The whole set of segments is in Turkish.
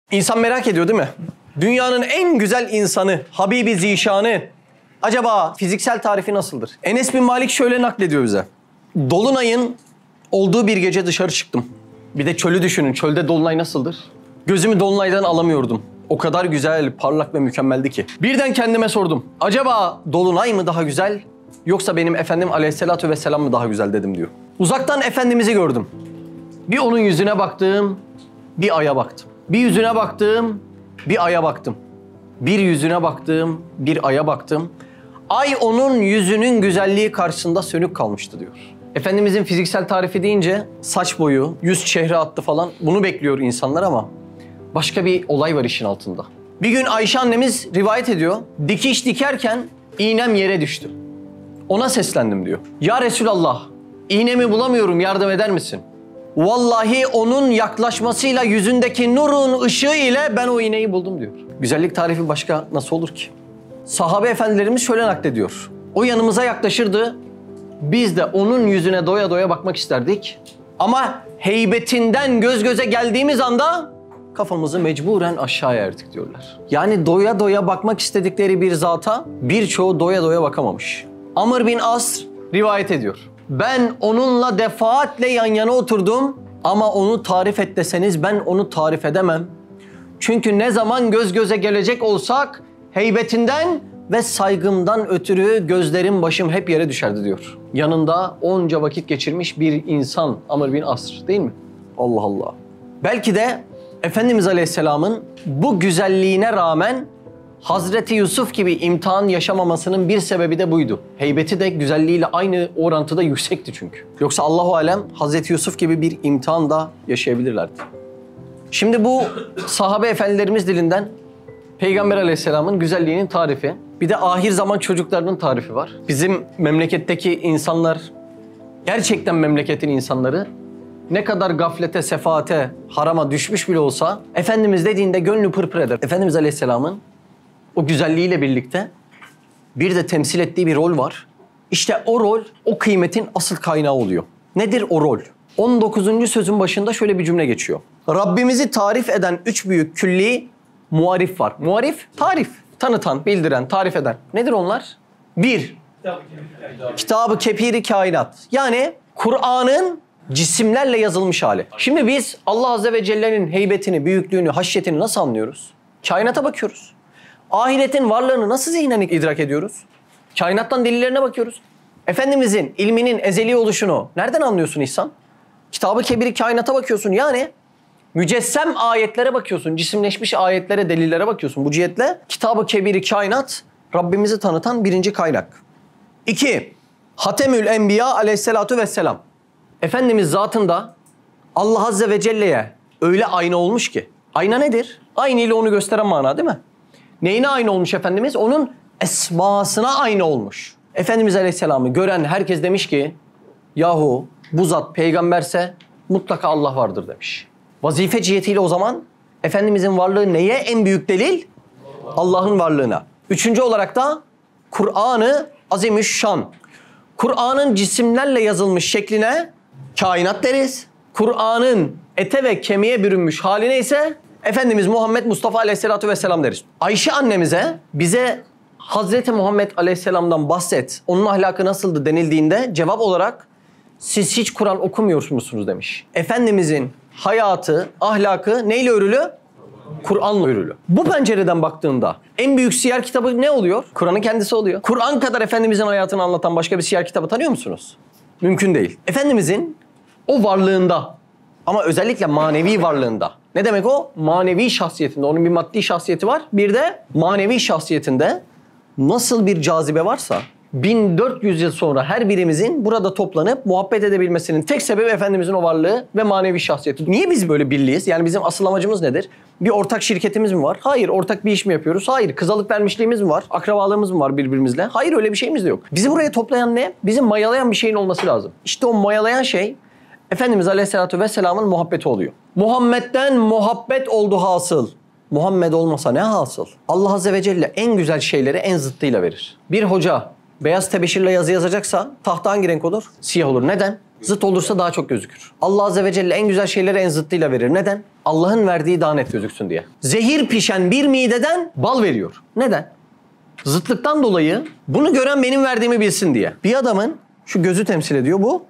İnsan merak ediyor değil mi? Dünyanın en güzel insanı, Habibi Zişanı. Acaba fiziksel tarifi nasıldır? Enes bin Malik şöyle naklediyor bize. Dolunayın olduğu bir gece dışarı çıktım. Bir de çölü düşünün. Çölde dolunay nasıldır? Gözümü dolunaydan alamıyordum. O kadar güzel, parlak ve mükemmeldi ki. Birden kendime sordum. Acaba dolunay mı daha güzel yoksa benim Efendim Aleyhisselatü Vesselam mı daha güzel dedim diyor. Uzaktan Efendimiz'i gördüm. Bir onun yüzüne baktım, bir aya baktım. Bir yüzüne baktım, bir aya baktım. Bir yüzüne baktım, bir aya baktım. Ay onun yüzünün güzelliği karşısında sönük kalmıştı diyor. Efendimizin fiziksel tarifi deyince saç boyu, yüz çehre hattı falan bunu bekliyor insanlar ama başka bir olay var işin altında. Bir gün Ayşe annemiz rivayet ediyor. Dikiş dikerken iğnem yere düştü. Ona seslendim diyor. Ya Resulallah, iğnemi bulamıyorum, yardım eder misin? Vallahi onun yaklaşmasıyla yüzündeki nurun ışığı ile ben o iğneyi buldum diyor. Güzellik tarifi başka nasıl olur ki? Sahabe efendilerimiz şöyle naklediyor. O yanımıza yaklaşırdı. Biz de onun yüzüne doya doya bakmak isterdik. Ama heybetinden göz göze geldiğimiz anda kafamızı mecburen aşağıya erdik diyorlar. Yani doya doya bakmak istedikleri bir zata birçoğu doya doya bakamamış. Amr bin As rivayet ediyor. Ben onunla defaatle yan yana oturdum ama onu tarif et deseniz ben onu tarif edemem. Çünkü ne zaman göz göze gelecek olsak heybetinden ve saygımdan ötürü gözlerim başım hep yere düşerdi diyor. Yanında onca vakit geçirmiş bir insan Amr bin As değil mi? Allah Allah. Belki de Efendimiz Aleyhisselam'ın bu güzelliğine rağmen Hazreti Yusuf gibi imtihan yaşamamasının bir sebebi de buydu. Heybeti de güzelliğiyle aynı orantıda yüksekti çünkü. Yoksa Allahu alem Hazreti Yusuf gibi bir imtihan da yaşayabilirlerdi. Şimdi bu sahabe efendilerimiz dilinden Peygamber Aleyhisselam'ın güzelliğinin tarifi. Bir de ahir zaman çocuklarının tarifi var. Bizim memleketteki insanlar, gerçekten memleketin insanları ne kadar gaflete, sefaate, harama düşmüş bile olsa Efendimiz dediğinde gönlü pırpır eder. Efendimiz Aleyhisselam'ın o güzelliğiyle birlikte bir de temsil ettiği bir rol var. İşte o rol, o kıymetin asıl kaynağı oluyor. Nedir o rol? 19. sözün başında şöyle bir cümle geçiyor. Rabbimizi tarif eden 3 büyük külli muarif var. Muarif, tarif. Tanıtan, bildiren, tarif eden. Nedir onlar? 1. Kitab-ı Kebir-i Kainat. Yani Kur'an'ın cisimlerle yazılmış hali. Şimdi biz Allah Azze ve Celle'nin heybetini, büyüklüğünü, haşyetini nasıl anlıyoruz? Kainata bakıyoruz. Ahiretin varlığını nasıl zihnen idrak ediyoruz? Kainattan delillerine bakıyoruz. Efendimizin ilminin ezeli oluşunu nereden anlıyorsun İhsan? Kitab-ı Kebir-i Kainat'a bakıyorsun. Yani mücessem ayetlere bakıyorsun. Cisimleşmiş ayetlere, delillere bakıyorsun. Bu cihetle Kitab-ı Kebir-i Kainat Rabbimizi tanıtan birinci kaynak. 2. Hatemül Enbiya Aleyhisselatu Vesselam. Efendimiz zatında Allah Azze ve Celle'ye öyle ayna olmuş ki. Ayna nedir? Aynı ile onu gösteren mana değil mi? Neyine ayna olmuş Efendimiz? Onun esmasına ayna olmuş. Efendimiz Aleyhisselam'ı gören herkes demiş ki yahu bu zat peygamberse mutlaka Allah vardır demiş. Vazife cihetiyle o zaman Efendimizin varlığı neye en büyük delil? Allah'ın varlığına. 3. olarak da Kur'an-ı Azimüşşan. Kur'an'ın cisimlerle yazılmış şekline kainat deriz. Kur'an'ın ete ve kemiğe bürünmüş haline ise Efendimiz Muhammed Mustafa Aleyhisselatü Vesselam deriz. Ayşe annemize bize Hazreti Muhammed Aleyhisselam'dan bahset, onun ahlakı nasıldı denildiğinde cevap olarak siz hiç Kur'an okumuyor musunuz demiş. Efendimizin hayatı, ahlakı neyle örülü? Kur'an'la örülü. Bu pencereden baktığında en büyük siyer kitabı ne oluyor? Kur'an'ın kendisi oluyor. Kur'an kadar Efendimizin hayatını anlatan başka bir siyer kitabı tanıyor musunuz? Mümkün değil. Efendimizin o varlığında ama özellikle manevi varlığında. Ne demek o? Manevi şahsiyetinde. Onun bir maddi şahsiyeti var. Bir de manevi şahsiyetinde nasıl bir cazibe varsa 1400 yıl sonra her birimizin burada toplanıp muhabbet edebilmesinin tek sebebi Efendimizin o varlığı ve manevi şahsiyeti. Niye biz böyle birliyiz? Yani bizim asıl amacımız nedir? Bir ortak şirketimiz mi var? Hayır. Ortak bir iş mi yapıyoruz? Hayır. Kızalık vermişliğimiz mi var? Akrabalığımız mı var birbirimizle? Hayır, öyle bir şeyimiz de yok. Bizi buraya toplayan ne? Bizi mayalayan bir şeyin olması lazım. İşte o mayalayan şey Efendimiz Aleyhisselatü Vesselam'ın muhabbeti oluyor. Muhammed'den muhabbet oldu hasıl. Muhammed olmasa ne hasıl? Allah Azze ve Celle en güzel şeyleri en zıttıyla verir. Bir hoca beyaz tebeşirle yazı yazacaksa tahta hangi renk olur? Siyah olur. Neden? Zıt olursa daha çok gözükür. Allah Azze ve Celle en güzel şeyleri en zıttıyla verir. Neden? Allah'ın verdiği daha net gözüksün diye. Zehir pişen bir mideden bal veriyor. Neden? Zıtlıktan dolayı bunu gören benim verdiğimi bilsin diye. Bir adamın şu gözü temsil ediyor, bu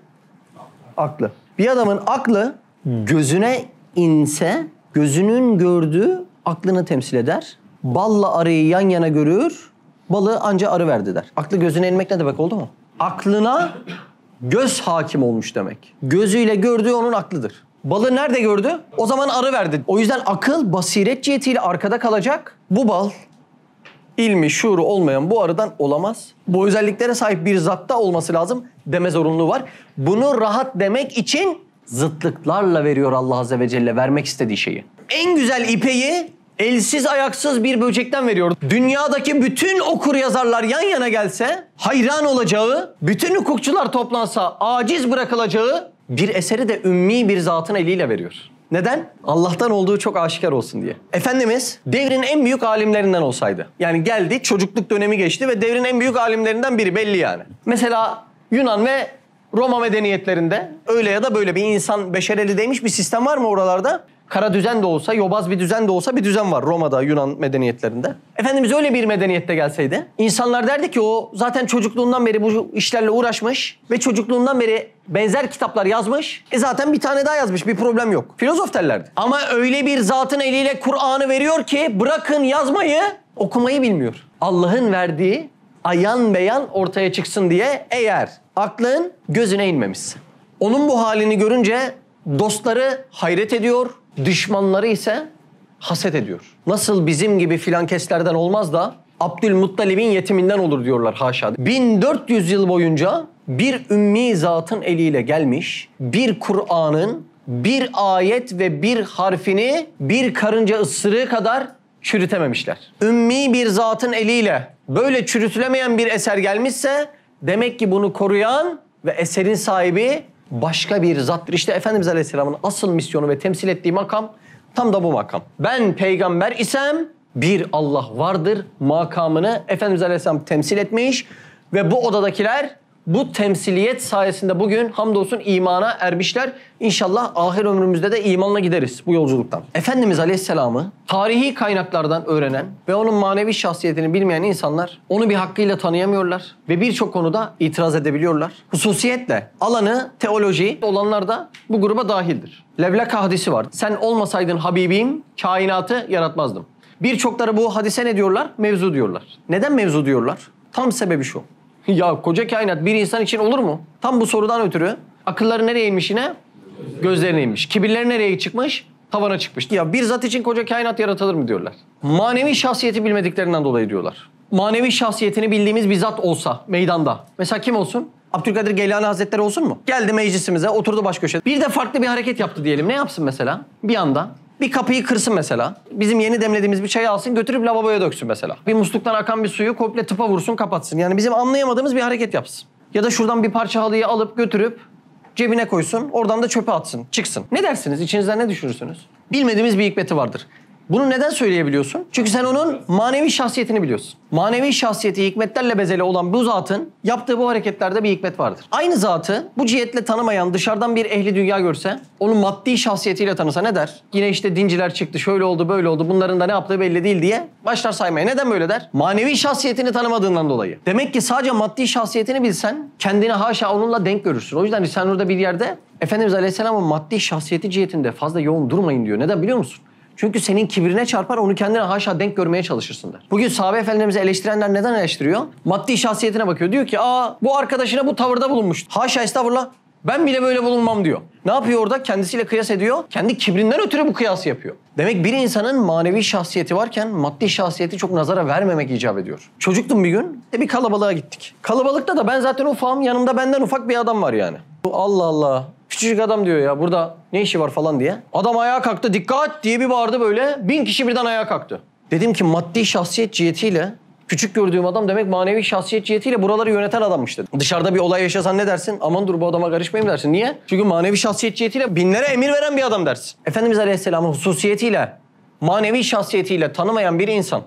aklı. Bir adamın aklı gözüne inse gözünün gördüğü aklını temsil eder. Balla arıyı yan yana görür, balı anca arı verdi der. Aklı gözüne inmek ne demek oldu mu? Aklına göz hakim olmuş demek. Gözüyle gördüğü onun aklıdır. Balı nerede gördü? O zaman arı verdi. O yüzden akıl basiret cihetiyle arkada kalacak. Bu bal ilmi, şuuru olmayan bu arıdan olamaz. Bu özelliklere sahip bir zatta olması lazım deme zorunluluğu var. Bunu rahat demek için zıtlıklarla veriyor Allah Azze ve Celle vermek istediği şeyi. En güzel ipeyi elsiz ayaksız bir böcekten veriyor. Dünyadaki bütün okur yazarlar yan yana gelse hayran olacağı, bütün hukukçular toplansa aciz bırakılacağı bir eseri de ümmi bir zatın eliyle veriyor. Neden? Allah'tan olduğu çok aşikar olsun diye. Efendimiz devrin en büyük alimlerinden olsaydı. Yani geldi, çocukluk dönemi geçti ve devrin en büyük alimlerinden biri belli yani. Mesela Yunan ve Roma medeniyetlerinde öyle ya da böyle bir insan beşereli değmiş bir sistem var mı oralarda? Kara düzen de olsa, yobaz bir düzen de olsa bir düzen var Roma'da, Yunan medeniyetlerinde. Efendimiz öyle bir medeniyette gelseydi, insanlar derdi ki o zaten çocukluğundan beri bu işlerle uğraşmış ve çocukluğundan beri benzer kitaplar yazmış. Zaten bir tane daha yazmış, bir problem yok. Filozof derlerdi. Ama öyle bir zatın eliyle Kur'an'ı veriyor ki bırakın yazmayı, okumayı bilmiyor. Allah'ın verdiği ayan beyan ortaya çıksın diye eğer aklın gözüne inmemişse. Onun bu halini görünce dostları hayret ediyor, düşmanları ise haset ediyor. Nasıl bizim gibi filankeslerden olmaz da Abdülmuttalib'in yetiminden olur diyorlar haşa. 1400 yıl boyunca bir ümmi zatın eliyle gelmiş, bir Kur'an'ın bir ayet ve bir harfini bir karınca ısırığı kadar çürütememişler. Ümmi bir zatın eliyle böyle çürütülemeyen bir eser gelmişse demek ki bunu koruyan ve eserin sahibi başka bir zattır. İşte Efendimiz Aleyhisselam'ın asıl misyonu ve temsil ettiği makam tam da bu makam. Ben peygamber isem bir Allah vardır makamını Efendimiz Aleyhisselam temsil etmiş ve bu odadakiler bu temsiliyet sayesinde bugün hamdolsun imana ermişler. İnşallah ahir ömrümüzde de imanla gideriz bu yolculuktan. Efendimiz Aleyhisselam'ı tarihi kaynaklardan öğrenen ve onun manevi şahsiyetini bilmeyen insanlar onu bir hakkıyla tanıyamıyorlar ve birçok konuda itiraz edebiliyorlar. Hususiyetle alanı teoloji olanlar da bu gruba dahildir. Levlaka hadisi var. Sen olmasaydın Habibim kainatı yaratmazdım. Birçokları bu hadise ne diyorlar? Mevzu diyorlar. Neden mevzu diyorlar? Tam sebebi şu. Ya koca kainat bir insan için olur mu? Tam bu sorudan ötürü akılları nereye inmiş yine? Gözlerine inmiş. Kibirleri nereye çıkmış? Tavana çıkmış. Ya bir zat için koca kainat yaratılır mı diyorlar. Manevi şahsiyeti bilmediklerinden dolayı diyorlar. Manevi şahsiyetini bildiğimiz bir zat olsa meydanda. Mesela kim olsun? Abdülkadir Geylani Hazretleri olsun mu? Geldi meclisimize, oturdu baş köşede. Bir de farklı bir hareket yaptı diyelim. Ne yapsın mesela? Bir anda bir kapıyı kırsın mesela. Bizim yeni demlediğimiz bir çayı alsın götürüp lavaboya döksün mesela. Bir musluktan akan bir suyu komple tıpa vursun kapatsın. Yani bizim anlayamadığımız bir hareket yapsın. Ya da şuradan bir parça halıyı alıp götürüp cebine koysun. Oradan da çöpe atsın. Çıksın. Ne dersiniz? İçinizden ne düşünürsünüz? Bilmediğimiz bir hikmeti vardır. Bunu neden söyleyebiliyorsun? Çünkü sen onun manevi şahsiyetini biliyorsun. Manevi şahsiyeti hikmetlerle bezeli olan bu zatın yaptığı bu hareketlerde bir hikmet vardır. Aynı zatı bu cihetle tanımayan dışarıdan bir ehli dünya görse, onun maddi şahsiyetiyle tanısa ne der? Yine işte dinciler çıktı, şöyle oldu, böyle oldu, bunların da ne yaptığı belli değil diye başlar saymaya. Neden böyle der? Manevi şahsiyetini tanımadığından dolayı. Demek ki sadece maddi şahsiyetini bilsen kendini haşa onunla denk görürsün. O yüzden Risale-i Nur'da bir yerde Efendimiz Aleyhisselam'ın maddi şahsiyeti cihetinde fazla yoğun durmayın diyor. Neden biliyor musun? Çünkü senin kibrine çarpar, onu kendine haşa denk görmeye çalışırsın der. Bugün sahabe efendilerimizi eleştirenler neden eleştiriyor? Maddi şahsiyetine bakıyor. Diyor ki bu arkadaşına bu tavırda bulunmuş. Haşa estağfurullah. Ben bile böyle bulunmam diyor. Ne yapıyor orada? Kendisiyle kıyas ediyor. Kendi kibrinden ötürü bu kıyası yapıyor. Demek bir insanın manevi şahsiyeti varken maddi şahsiyeti çok nazara vermemek icap ediyor. Çocuktum bir gün. Bir kalabalığa gittik. Kalabalıkta da ben zaten ufağım. Yanımda benden ufak bir adam var yani. Allah Allah. Küçücük adam diyor ya burada ne işi var falan diye. Adam ayağa kalktı, dikkat diye bir bağırdı böyle. 1000 kişi birden ayağa kalktı. Dedim ki maddi şahsiyet cihetiyle küçük gördüğüm adam demek manevi şahsiyet cihetiyle buraları yöneten adammış dedim. Dışarıda bir olay yaşasan ne dersin? Aman dur bu adama karışmayayım dersin. Niye? Çünkü manevi şahsiyet cihetiyle binlere emir veren bir adam dersin. Efendimiz Aleyhisselam'ın hususiyetiyle, manevi şahsiyetiyle tanımayan bir insan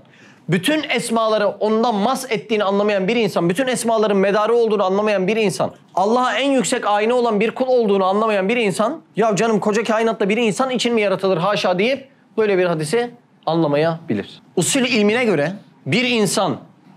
bütün esmaları ondan mas ettiğini anlamayan bir insan, bütün esmaların medarı olduğunu anlamayan bir insan, Allah'a en yüksek ayna olan bir kul olduğunu anlamayan bir insan, ya canım koca kainatta bir insan için mi yaratılır haşa deyip böyle bir hadisi anlamayabilir. Usul ilmine göre bir insan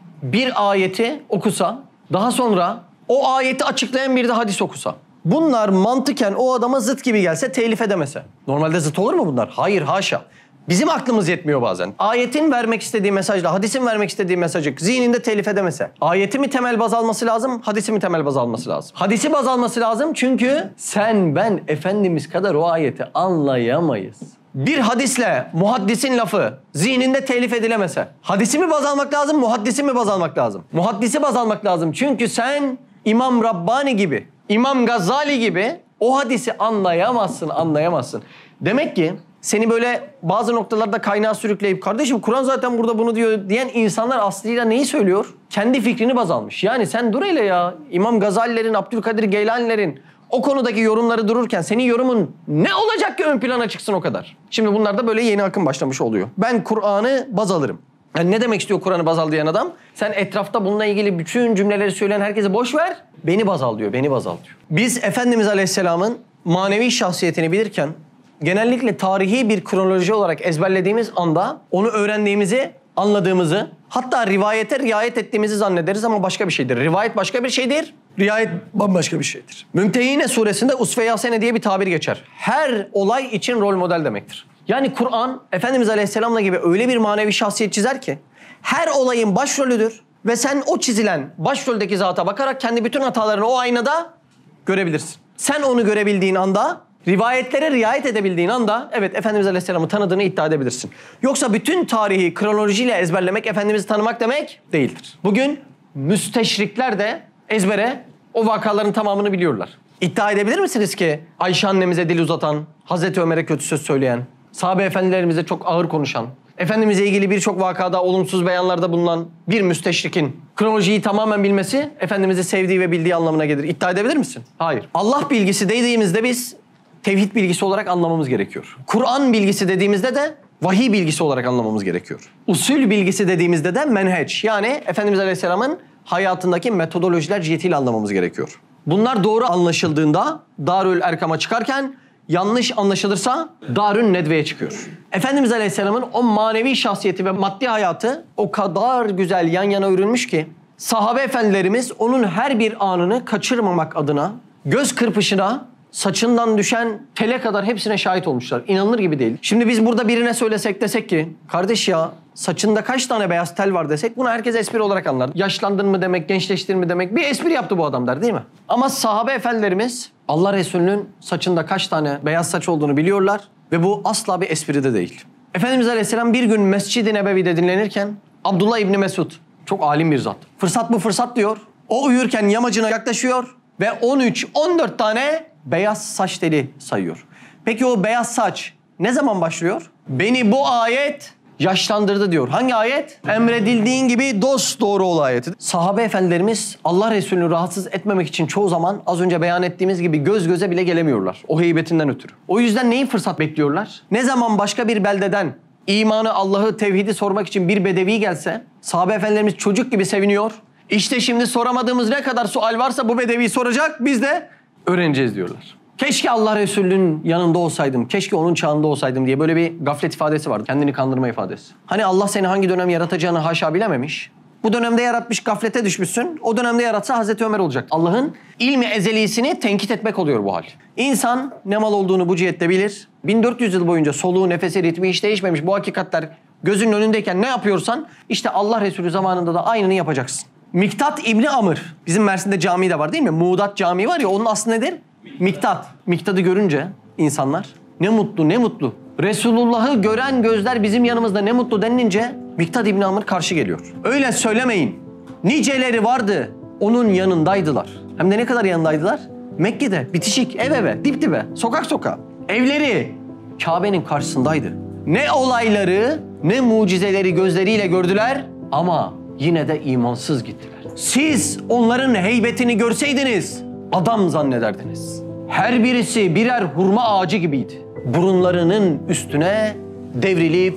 bir ayeti okusa, daha sonra o ayeti açıklayan bir de hadis okusa, bunlar mantıken o adama zıt gibi gelse, telif edemese. Normalde zıt olur mu bunlar? Hayır, haşa. Bizim aklımız yetmiyor bazen. Ayetin vermek istediği mesajla hadisin vermek istediği mesajı zihninde telif edemese. Ayeti mi temel baz alması lazım, hadisi mi temel baz alması lazım? Hadisi baz alması lazım çünkü sen, ben, Efendimiz kadar o ayeti anlayamayız. Bir hadisle muhaddisin lafı zihninde telif edilemese, hadisi mi baz almak lazım, muhaddisi mi baz almak lazım? Muhaddisi baz almak lazım çünkü sen İmam Rabbani gibi, İmam Gazali gibi o hadisi anlayamazsın. Demek ki seni böyle bazı noktalarda kaynağa sürükleyip kardeşim Kur'an zaten burada bunu diyor diyen insanlar aslında neyi söylüyor? Kendi fikrini baz almış. Yani sen dur hele ya, İmam Gazalilerin, Abdülkadir Geylanilerin o konudaki yorumları dururken senin yorumun ne olacak ki ön plana çıksın o kadar? Şimdi bunlarda böyle yeni akım başlamış oluyor. Ben Kur'an'ı baz alırım. Yani ne demek istiyor Kur'an'ı baz al diyen adam? Sen etrafta bununla ilgili bütün cümleleri söyleyen herkese boş ver. Beni baz al diyor, beni baz al diyor. Biz Efendimiz Aleyhisselam'ın manevi şahsiyetini bilirken genellikle tarihi bir kronoloji olarak ezberlediğimiz anda onu öğrendiğimizi, anladığımızı, hatta rivayete riayet ettiğimizi zannederiz ama başka bir şeydir. Rivayet başka bir şeydir, riayet bambaşka bir şeydir. Mümtehine suresinde usve-i hasene diye bir tabir geçer. Her olay için rol model demektir. Yani Kur'an Efendimiz Aleyhisselam'la gibi öyle bir manevi şahsiyet çizer ki her olayın başrolüdür ve sen o çizilen başroldeki zata bakarak kendi bütün hatalarını o aynada görebilirsin. Sen onu görebildiğin anda, rivayetlere riayet edebildiğin anda evet Efendimiz Aleyhisselam'ı tanıdığını iddia edebilirsin. Yoksa bütün tarihi kronolojiyle ezberlemek Efendimiz'i tanımak demek değildir. Bugün müsteşrikler de ezbere o vakaların tamamını biliyorlar. İddia edebilir misiniz ki Ayşe annemize dil uzatan, Hazreti Ömer'e kötü söz söyleyen, sahabe efendilerimize çok ağır konuşan, Efendimiz'e ilgili birçok vakada olumsuz beyanlarda bulunan bir müsteşrikin kronolojiyi tamamen bilmesi Efendimiz'i sevdiği ve bildiği anlamına gelir. İddia edebilir misin? Hayır. Allah bilgisi dediğimizde biz tevhid bilgisi olarak anlamamız gerekiyor. Kur'an bilgisi dediğimizde de vahiy bilgisi olarak anlamamız gerekiyor. Usul bilgisi dediğimizde de menheç, yani Efendimiz Aleyhisselam'ın hayatındaki metodolojiler cihetiyle anlamamız gerekiyor. Bunlar doğru anlaşıldığında Darül Erkam'a çıkarken, yanlış anlaşılırsa Darül Nedve'ye çıkıyor. Efendimiz Aleyhisselam'ın o manevi şahsiyeti ve maddi hayatı o kadar güzel yan yana örülmüş ki sahabe efendilerimiz onun her bir anını kaçırmamak adına göz kırpışına, saçından düşen tele kadar hepsine şahit olmuşlar. İnanılır gibi değil. Şimdi biz burada birine söylesek desek ki kardeş ya saçında kaç tane beyaz tel var desek bunu herkes espri olarak anlar. Yaşlandın mı demek, gençleştin mi demek, bir espri yaptı bu adam der değil mi? Ama sahabe efendilerimiz Allah Resulü'nün saçında kaç tane beyaz saç olduğunu biliyorlar ve bu asla bir espri de değil. Efendimiz Aleyhisselam bir gün Mescid-i Nebevi'de dinlenirken Abdullah İbni Mesud, çok alim bir zat, fırsat bu fırsat diyor. O uyurken yamacına yaklaşıyor ve 13-14 tane beyaz saç teli sayıyor. Peki o beyaz saç ne zaman başlıyor? Beni bu ayet yaşlandırdı diyor. Hangi ayet? Emredildiğin gibi dosdoğru ol ayeti. Sahabe efendilerimiz Allah Resulü'nü rahatsız etmemek için çoğu zaman az önce beyan ettiğimiz gibi göz göze bile gelemiyorlar. O heybetinden ötürü. O yüzden neyi fırsat bekliyorlar? Ne zaman başka bir beldeden imanı, Allah'ı, tevhidi sormak için bir bedevi gelse sahabe efendilerimiz çocuk gibi seviniyor. İşte şimdi soramadığımız ne kadar sual varsa bu bedevi soracak, biz de öğreneceğiz diyorlar. Keşke Allah Resulü'nün yanında olsaydım, keşke onun çağında olsaydım diye böyle bir gaflet ifadesi vardı. Kendini kandırma ifadesi. Hani Allah seni hangi dönem yaratacağını haşa bilememiş. Bu dönemde yaratmış, gaflete düşmüşsün. O dönemde yaratsa Hazreti Ömer olacak. Allah'ın ilmi ezelisini tenkit etmek oluyor bu hal. İnsan ne mal olduğunu bu cihette bilir. 1400 yıl boyunca soluğu, nefesi, ritmi hiç değişmemiş bu hakikatler gözünün önündeyken ne yapıyorsan işte Allah Resulü zamanında da aynını yapacaksın. Miktat İbni Amr. Bizim Mersin'de cami de var değil mi? Muğdat Camii var ya, onun aslı nedir? Miktat. Miktad'ı görünce insanlar ne mutlu ne mutlu. Resulullah'ı gören gözler bizim yanımızda ne mutlu denilince Miktad İbni Amr karşı geliyor. Öyle söylemeyin. Niceleri vardı onun yanındaydılar. Hem de ne kadar yanındaydılar? Mekke'de bitişik, ev eve, dip dibe, sokak sokağa. Evleri Kabe'nin karşısındaydı. Ne olayları ne mucizeleri gözleriyle gördüler ama yine de imansız gittiler. Siz onların heybetini görseydiniz adam zannederdiniz. Her birisi birer hurma ağacı gibiydi. Burunlarının üstüne devrilip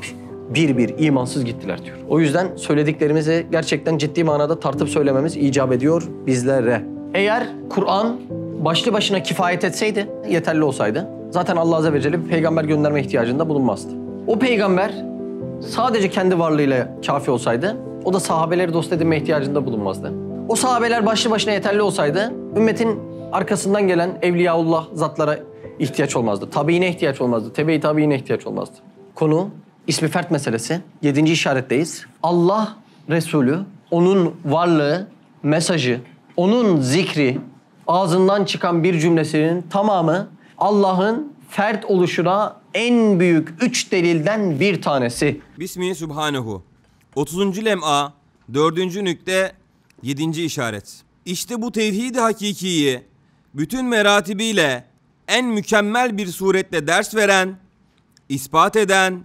bir imansız gittiler diyor. O yüzden söylediklerimizi gerçekten ciddi manada tartıp söylememiz icap ediyor bizlere. Eğer Kur'an başlı başına kifayet etseydi, yeterli olsaydı zaten Allah Azze ve Celle bir peygamber gönderme ihtiyacında bulunmazdı. O peygamber sadece kendi varlığıyla kafi olsaydı o da sahabeleri dost edinme ihtiyacında bulunmazdı. O sahabeler başlı başına yeterli olsaydı ümmetin arkasından gelen evliyaullah zatlara ihtiyaç olmazdı. Tabiine ihtiyaç olmazdı. Tebe-i tabiine ihtiyaç olmazdı. Konu ismi fert meselesi. 7. işaretteyiz. Allah Resulü, onun varlığı, mesajı, onun zikri, ağzından çıkan bir cümlesinin tamamı Allah'ın fert oluşuna en büyük 3 delilden bir tanesi. Bismihi Subhanehu. 30. lem'a 4. nükte 7. işaret. İşte bu tevhid-i hakikiyi bütün meratibiyle en mükemmel bir suretle ders veren, ispat eden,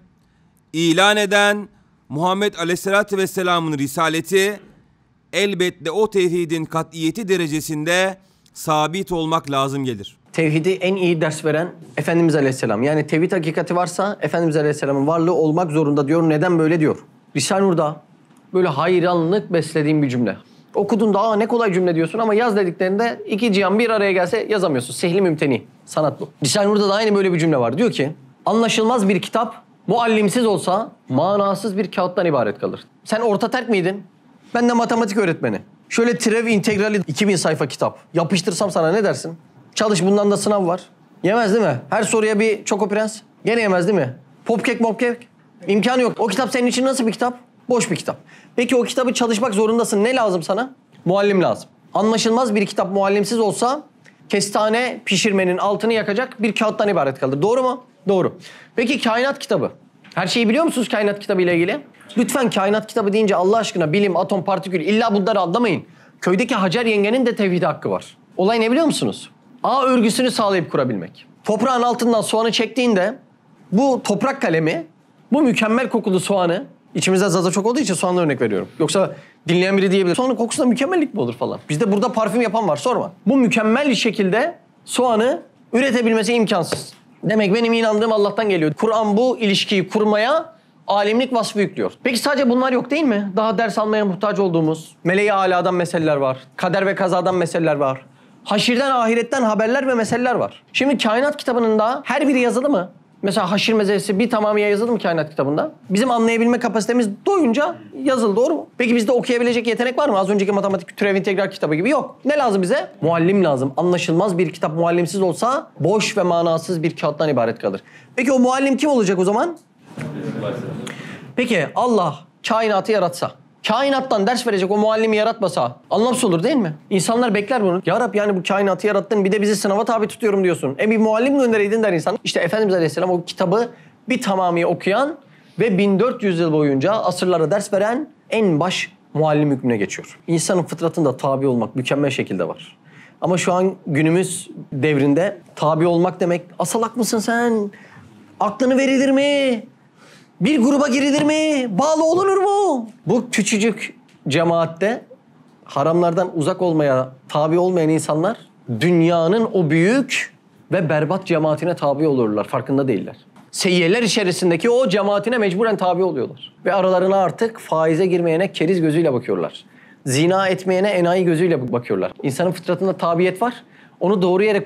ilan eden Muhammed Aleyhisselatü Vesselam'ın risaleti elbette o tevhidin kat'iyeti derecesinde sabit olmak lazım gelir. Tevhidi en iyi ders veren Efendimiz Aleyhisselam. Yani tevhid hakikati varsa Efendimiz Aleyhisselam'ın varlığı olmak zorunda diyor. Neden böyle diyor? Risale-i Nur'da böyle hayranlık beslediğim bir cümle. Okuduğunda ne kolay cümle diyorsun ama yaz dediklerinde iki cihan bir araya gelse yazamıyorsun. Sehli mümteni. Sanat bu. Risale-i Nur'da da aynı böyle bir cümle var. Diyor ki anlaşılmaz bir kitap muallimsiz olsa manasız bir kağıttan ibaret kalır. Sen orta terk miydin? Ben de matematik öğretmeni. Şöyle türev integrali 2000 sayfa kitap. Yapıştırsam sana ne dersin? Çalış bundan da sınav var. Yemez değil mi? Her soruya bir Choco Prens. Gene yemez değil mi? Popkek mopkek. İmkanı yok. O kitap senin için nasıl bir kitap? Boş bir kitap. Peki o kitabı çalışmak zorundasın. Ne lazım sana? Muallim lazım. Anlaşılmaz bir kitap muallimsiz olsa kestane pişirmenin altını yakacak bir kağıttan ibaret kalır. Doğru mu? Doğru. Peki kainat kitabı. Her şeyi biliyor musunuz kainat kitabı ile ilgili? Lütfen kainat kitabı deyince Allah aşkına bilim, atom, partikül illa bunları anlamayın. Köydeki Hacer yengenin de tevhid hakkı var. Olay ne biliyor musunuz? Ağ örgüsünü sağlayıp kurabilmek. Toprağın altından soğanı çektiğinde bu toprak kalemi bu mükemmel kokulu soğanı, içimizde zaza çok olduğu için soğanla örnek veriyorum. Yoksa dinleyen biri diyebilir. Soğanın kokusunda mükemmellik mi olur falan. Bizde burada parfüm yapan var sorma. Bu mükemmel bir şekilde soğanı üretebilmesi imkansız. Demek benim inandığım Allah'tan geliyor. Kur'an bu ilişkiyi kurmaya alimlik vasfı yüklüyor. Peki sadece bunlar yok değil mi? Daha ders almaya muhtaç olduğumuz meleği âlâdan meseleler var. Kader ve kazadan meseleler var. Haşirden, ahiretten haberler ve meseleler var. Şimdi kainat kitabının da her biri yazılı mı? Mesela haşir meselesi bir tamamıyla yazılı mı kainat kitabında? Bizim anlayabilme kapasitemiz doyunca yazılı, doğru mu? Peki bizde okuyabilecek yetenek var mı? Az önceki matematik türev integral kitabı gibi yok. Ne lazım bize? Muallim lazım. Anlaşılmaz bir kitap muallimsiz olsa boş ve manasız bir kağıttan ibaret kalır. Peki o muallim kim olacak o zaman? Peki Allah kainatı yaratsa, kainattan ders verecek o muallimi yaratmasa anlamsız olur değil mi? İnsanlar bekler bunu. Ya Rab yani bu kainatı yarattın bir de bizi sınava tabi tutuyorum diyorsun. Bir muallim göndereydin der insan. İşte Efendimiz Aleyhisselam o kitabı bir tamamı okuyan ve 1400 yıl boyunca asırlara ders veren en baş muallim hükmüne geçiyor. İnsanın fıtratında tabi olmak mükemmel şekilde var. Ama şu an günümüz devrinde tabi olmak demek asalak mısın sen? Aklını verilir mi? Bir gruba girilir mi? Bağlı olunur mu? Bu küçücük cemaatte haramlardan uzak olmaya tabi olmayan insanlar dünyanın o büyük ve berbat cemaatine tabi olurlar. Farkında değiller. Seyyiyeler içerisindeki o cemaatine mecburen tabi oluyorlar. Ve aralarına artık faize girmeyene keriz gözüyle bakıyorlar. Zina etmeyene enayi gözüyle bakıyorlar. İnsanın fıtratında tabiyet var. Onu doğru yere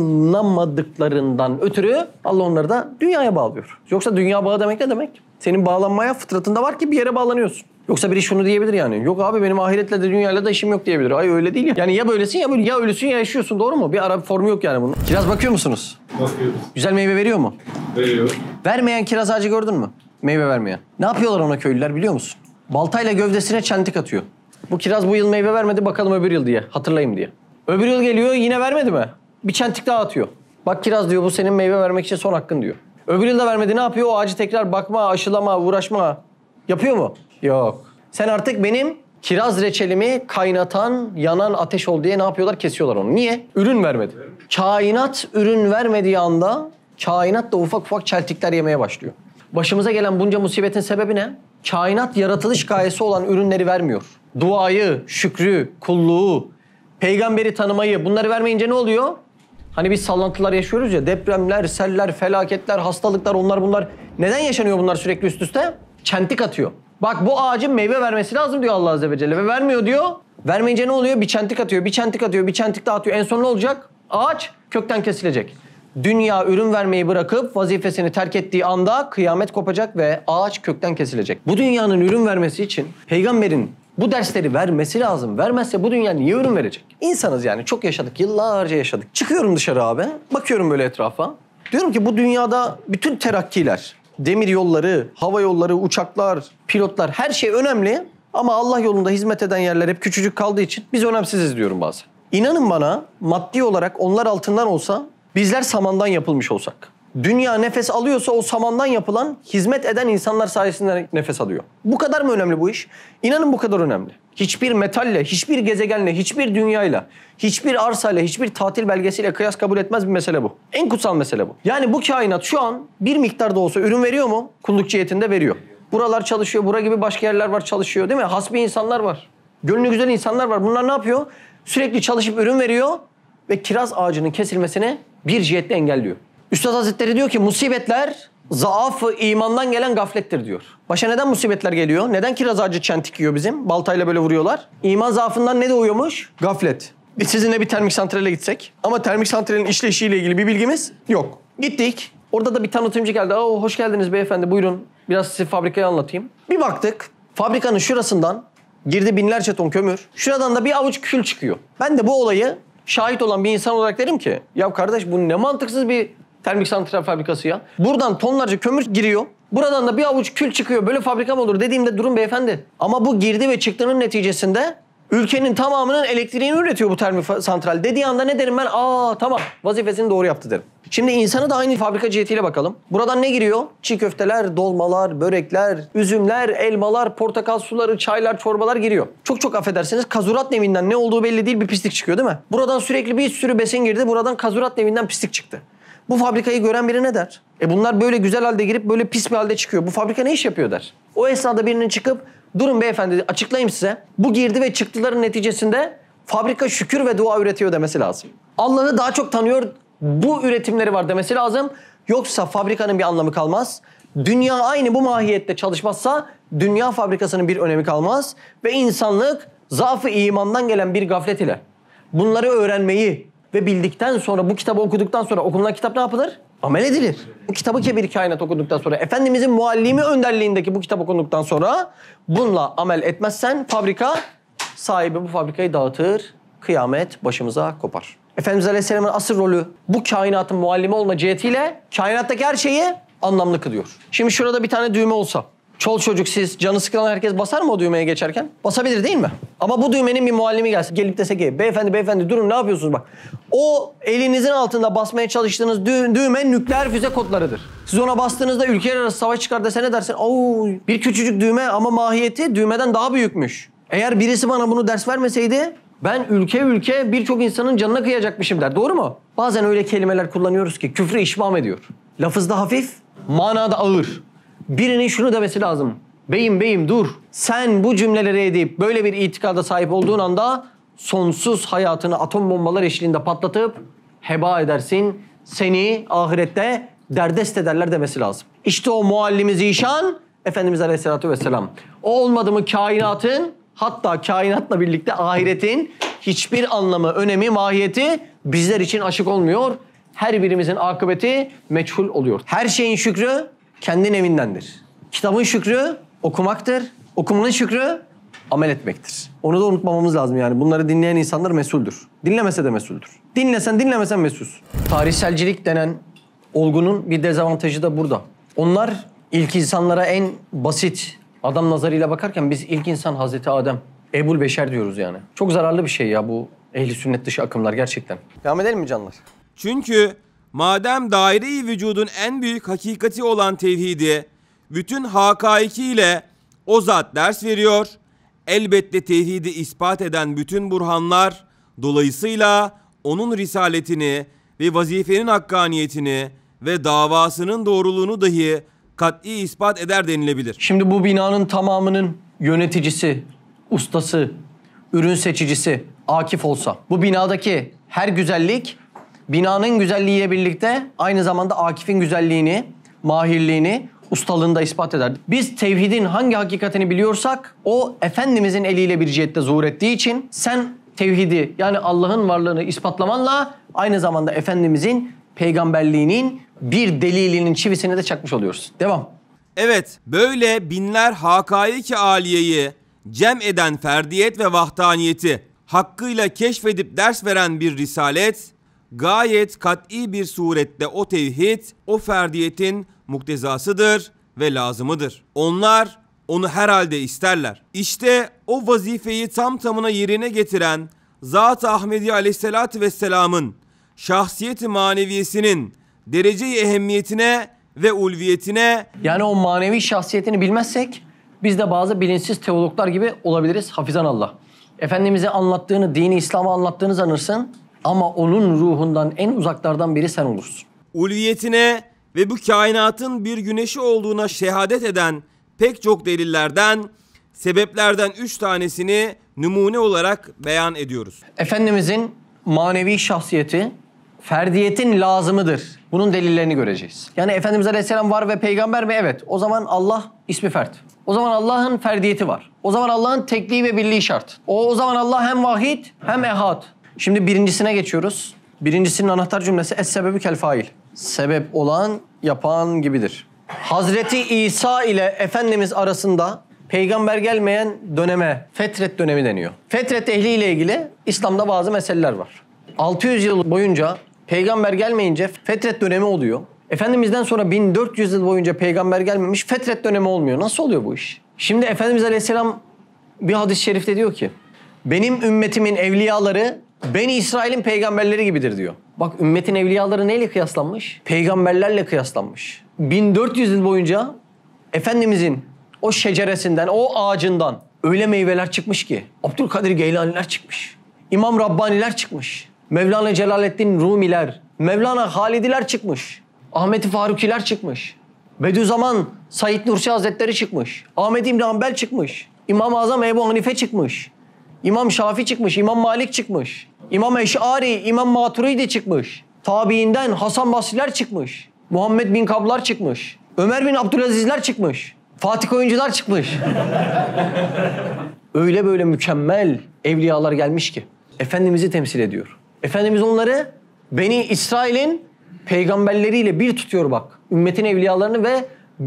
kullanamadıklarından ötürü Allah onları da dünyaya bağlıyor. Yoksa dünya bağı demek ne demek? Senin bağlanmaya fıtratında var ki bir yere bağlanıyorsun. Yoksa biri şunu diyebilir yani. Yok abi benim ahiretle de dünyayla da işim yok diyebilir. Ay öyle değil ya. Yani ya böylesin ya böyle. Ya ölüsün ya yaşıyorsun, doğru mu? Bir ara bir formu yok yani bunun. Kiraz bakıyor musunuz? Bakıyoruz. Güzel meyve veriyor mu? Veriyor. Vermeyen kiraz ağacı gördün mü? Meyve vermeyen. Ne yapıyorlar ona köylüler biliyor musun? Baltayla gövdesine çentik atıyor. Bu kiraz bu yıl meyve vermedi bakalım öbür yıl diye. Hatırlayayım diye. Öbür yıl geliyor yine vermedi mi? Bir çentik daha atıyor. Bak kiraz diyor bu senin meyve vermek için son hakkın diyor. Öbür yıl da vermedi ne yapıyor? O ağacı tekrar bakma, aşılama, uğraşma. Yapıyor mu? Yok. Sen artık benim kiraz reçelimi kaynatan, yanan ateş ol diye ne yapıyorlar? Kesiyorlar onu. Niye? Ürün vermedi. Kainat ürün vermediği anda kainat da ufak ufak çeltikler yemeye başlıyor. Başımıza gelen bunca musibetin sebebi ne? Kainat yaratılış gayesi olan ürünleri vermiyor. Duayı, şükrü, kulluğu, peygamberi tanımayı bunları vermeyince ne oluyor? Hani biz sallantılar yaşıyoruz ya, depremler, seller, felaketler, hastalıklar, onlar bunlar. Neden yaşanıyor bunlar sürekli üst üste? Çentik atıyor. Bak bu ağacın meyve vermesi lazım diyor Allah Azze ve Celle ve vermiyor diyor. Vermeyince ne oluyor? Bir çentik atıyor, bir çentik atıyor, bir çentik daha atıyor. En son ne olacak? Ağaç kökten kesilecek. Dünya ürün vermeyi bırakıp vazifesini terk ettiği anda kıyamet kopacak ve ağaç kökten kesilecek. Bu dünyanın ürün vermesi için peygamberin bu dersleri vermesi lazım. Vermezse bu dünya niye ürün verecek? İnsanız yani, çok yaşadık, yıllarca yaşadık. Çıkıyorum dışarı abi, bakıyorum böyle etrafa. Diyorum ki bu dünyada bütün terakkiler, demir yolları, hava yolları, uçaklar, pilotlar, her şey önemli. Ama Allah yolunda hizmet eden yerler hep küçücük kaldığı için biz önemsiziz diyorum bazen. İnanın bana, maddi olarak onlar altından olsa, bizler samandan yapılmış olsak. Dünya nefes alıyorsa o samandan yapılan, hizmet eden insanlar sayesinde nefes alıyor. Bu kadar mı önemli bu iş? İnanın bu kadar önemli. Hiçbir metalle, hiçbir gezegenle, hiçbir dünyayla, hiçbir arsayla, hiçbir tatil belgesiyle kıyas kabul etmez bir mesele bu. En kutsal mesele bu. Yani bu kainat şu an bir miktarda olsa ürün veriyor mu? Kulluk cihetinde veriyor. Buralar çalışıyor, bura gibi başka yerler var çalışıyor değil mi? Hasbi insanlar var. Gönlü güzel insanlar var. Bunlar ne yapıyor? Sürekli çalışıp ürün veriyor ve kiraz ağacının kesilmesini bir cihetle engelliyor. Üstad Hazretleri diyor ki musibetler zaaf-ı imandan gelen gaflettir diyor. Başa neden musibetler geliyor? Neden kiraz ağacı çentik yiyor bizim? Baltayla böyle vuruyorlar. İman zaafından ne doğuyormuş? Gaflet. Biz sizinle bir termik santrale gitsek ama termik santralin işleyişiyle ilgili bir bilgimiz yok. Gittik. Orada da bir tanıtımcı geldi. "Oo, hoş geldiniz beyefendi, buyurun. Biraz size fabrikayı anlatayım." Bir baktık. Fabrikanın şurasından girdi binlerce ton kömür. Şuradan da bir avuç kül çıkıyor. Ben de bu olayı şahit olan bir insan olarak derim ki ya kardeş, bu ne mantıksız bir termik santral fabrikası ya. Buradan tonlarca kömür giriyor. Buradan da bir avuç kül çıkıyor. Böyle fabrika mı olur dediğimde durun beyefendi. Ama bu girdi ve çıktığının neticesinde ülkenin tamamının elektriğini üretiyor bu termik santral dediği anda ne derim ben? Aa tamam, vazifesini doğru yaptı derim. Şimdi insanı da aynı fabrika cihetiyle bakalım. Buradan ne giriyor? Çiğ köfteler, dolmalar, börekler, üzümler, elmalar, portakal suları, çaylar, çorbalar giriyor. Çok affedersiniz, kazurat nevinden ne olduğu belli değil bir pislik çıkıyor değil mi? Buradan sürekli bir sürü besin girdi. Buradan kazurat nevinden pislik çıktı. Bu fabrikayı gören biri ne der? Bunlar böyle güzel halde girip böyle pis bir halde çıkıyor. Bu fabrika ne iş yapıyor der. O esnada birinin çıkıp durun beyefendi açıklayayım size. Bu girdi ve çıktıların neticesinde fabrika şükür ve dua üretiyor demesi lazım. Allah'ı daha çok tanıyor, bu üretimleri var demesi lazım. Yoksa fabrikanın bir anlamı kalmaz. Dünya aynı bu mahiyette çalışmazsa dünya fabrikasının bir önemi kalmaz. Ve insanlık zaaf-ı imandan gelen bir gaflet ile bunları öğrenmeyi ve bildikten sonra, bu kitabı okuduktan sonra okunan kitap ne yapılır? Amel edilir. Bu kitabı Kebir Kainat okuduktan sonra, Efendimizin muallimi önderliğindeki bu kitap okuduktan sonra bununla amel etmezsen fabrika sahibi bu fabrikayı dağıtır, kıyamet başımıza kopar. Efendimiz Aleyhisselam'ın asıl rolü bu kainatın muallimi olma cihetiyle kainattaki her şeyi anlamlı kılıyor. Şimdi şurada bir tane düğme olsa, çoluk çocuk siz, canı sıkılan herkes basar mı o düğmeye geçerken? Basabilir değil mi? Ama bu düğmenin bir muallimi gelsin. Gelip dese ki beyefendi durun, ne yapıyorsunuz bak. O elinizin altında basmaya çalıştığınız düğme nükleer füze kodlarıdır. Siz ona bastığınızda ülkeler arası savaş çıkar dese ne dersin? Oo, bir küçücük düğme ama mahiyeti düğmeden daha büyükmüş. Eğer birisi bana bunu ders vermeseydi ben ülke birçok insanın canına kıyacakmışım der. Doğru mu? Bazen öyle kelimeler kullanıyoruz ki küfrü işmam ediyor. Lafızda hafif, manada ağır. Birinin şunu demesi lazım. Beyim dur. Sen bu cümleleri edip böyle bir itikada sahip olduğun anda sonsuz hayatını atom bombalar eşliğinde patlatıp heba edersin. Seni ahirette derdest ederler demesi lazım. İşte o muallimi zişan Efendimiz Aleyhisselatü Vesselam. O olmadı mı kainatın, hatta kainatla birlikte ahiretin hiçbir anlamı, önemi, mahiyeti bizler için açık olmuyor. Her birimizin akıbeti meçhul oluyor. Her şeyin şükrü kendin evindendir. Kitabın şükrü okumaktır. Okumanın şükrü amel etmektir. Onu da unutmamamız lazım yani. Bunları dinleyen insanlar mesuldür. Dinlemese de mesuldür. Dinlemesen mesulsün. Tarihselcilik denen olgunun bir dezavantajı da burada. Onlar ilk insanlara en basit adam nazarıyla bakarken biz ilk insan Hazreti Adem, Ebul Beşer diyoruz yani. Çok zararlı bir şey ya bu ehli sünnet dışı akımlar gerçekten. Devam edelim mi canlar? Çünkü madem daire-i vücudun en büyük hakikati olan tevhidi bütün hakaikiyle o zat ders veriyor, elbette tevhidi ispat eden bütün burhanlar dolayısıyla onun risaletini ve vazifenin hakkaniyetini ve davasının doğruluğunu dahi kat'i ispat eder denilebilir. Şimdi bu binanın tamamının yöneticisi, ustası, ürün seçicisi Akif olsa, bu binadaki her güzellik binanın güzelliğiyle birlikte aynı zamanda Akif'in güzelliğini, mahirliğini, ustalığını da ispat eder. Biz tevhidin hangi hakikatini biliyorsak o Efendimizin eliyle bir cihette zuhur ettiği için sen tevhidi yani Allah'ın varlığını ispatlamanla aynı zamanda Efendimizin peygamberliğinin bir delilinin çivisini de çakmış oluyorsun. Devam. Evet, böyle binler hakaiki aliyeyi cem eden ferdiyet ve vahdaniyeti hakkıyla keşfedip ders veren bir risalet, gayet kat'i bir surette o tevhid, o ferdiyetin muktezasıdır ve lazımıdır. Onlar onu herhalde isterler. İşte o vazifeyi tam tamına yerine getiren Zat-ı Ahmedi Aleyhisselatü Vesselam'ın şahsiyeti maneviyesinin derece-i ehemmiyetine ve ulviyetine, yani o manevi şahsiyetini bilmezsek biz de bazı bilinçsiz teologlar gibi olabiliriz. Hafizanallah. Efendimiz'e anlattığını, dini İslam'ı anlattığını sanırsın ama onun ruhundan en uzaklardan biri sen olursun. ulviyetine ve bu kainatın bir güneşi olduğuna şehadet eden pek çok delillerden, sebeplerden 3 tanesini numune olarak beyan ediyoruz. Efendimizin manevi şahsiyeti ferdiyetin lazımıdır. Bunun delillerini göreceğiz. Yani Efendimiz Aleyhisselam var ve peygamber mi? Evet. O zaman Allah ismi fert. O zaman Allah'ın ferdiyeti var. O zaman Allah'ın tekliği ve birliği şart. O zaman Allah hem vahid hem ehad. Şimdi birincisine geçiyoruz. Birincisinin anahtar cümlesi es-sebebü kel fail. Sebep olan yapan gibidir. Hazreti İsa ile Efendimiz arasında peygamber gelmeyen döneme fetret dönemi deniyor. Fetret ehliyle ilgili İslam'da bazı meseleler var. 600 yıl boyunca peygamber gelmeyince fetret dönemi oluyor. Efendimiz'den sonra 1400 yıl boyunca peygamber gelmemiş, fetret dönemi olmuyor. Nasıl oluyor bu iş? Şimdi Efendimiz Aleyhisselam bir hadis-i şerifte diyor ki, benim ümmetimin evliyaları Beni İsrail'in peygamberleri gibidir diyor. Bak ümmetin evliyaları neyle kıyaslanmış? Peygamberlerle kıyaslanmış. 1400 yıl boyunca Efendimizin o şeceresinden, o ağacından öyle meyveler çıkmış ki. Abdülkadir Geylaniler çıkmış. İmam Rabbaniler çıkmış. Mevlana Celaleddin Rumiler, Mevlana Halidiler çıkmış. Ahmet-i Farukiler çıkmış. Bediüzzaman Said Nursi Hazretleri çıkmış. Ahmet İbni Hanbel çıkmış. İmam-ı Azam Ebu Hanife çıkmış. İmam Şafii çıkmış. İmam Malik çıkmış. İmam Eş'ari, İmam Maturidi çıkmış. Tabiinden Hasan Basriler çıkmış. Muhammed bin Kablar çıkmış. Ömer bin Abdülazizler çıkmış. Fatih Oyuncular çıkmış. Öyle böyle mükemmel evliyalar gelmiş ki Efendimiz'i temsil ediyor. Efendimiz onları Beni İsrail'in peygamberleriyle bir tutuyor bak. Ümmetin evliyalarını ve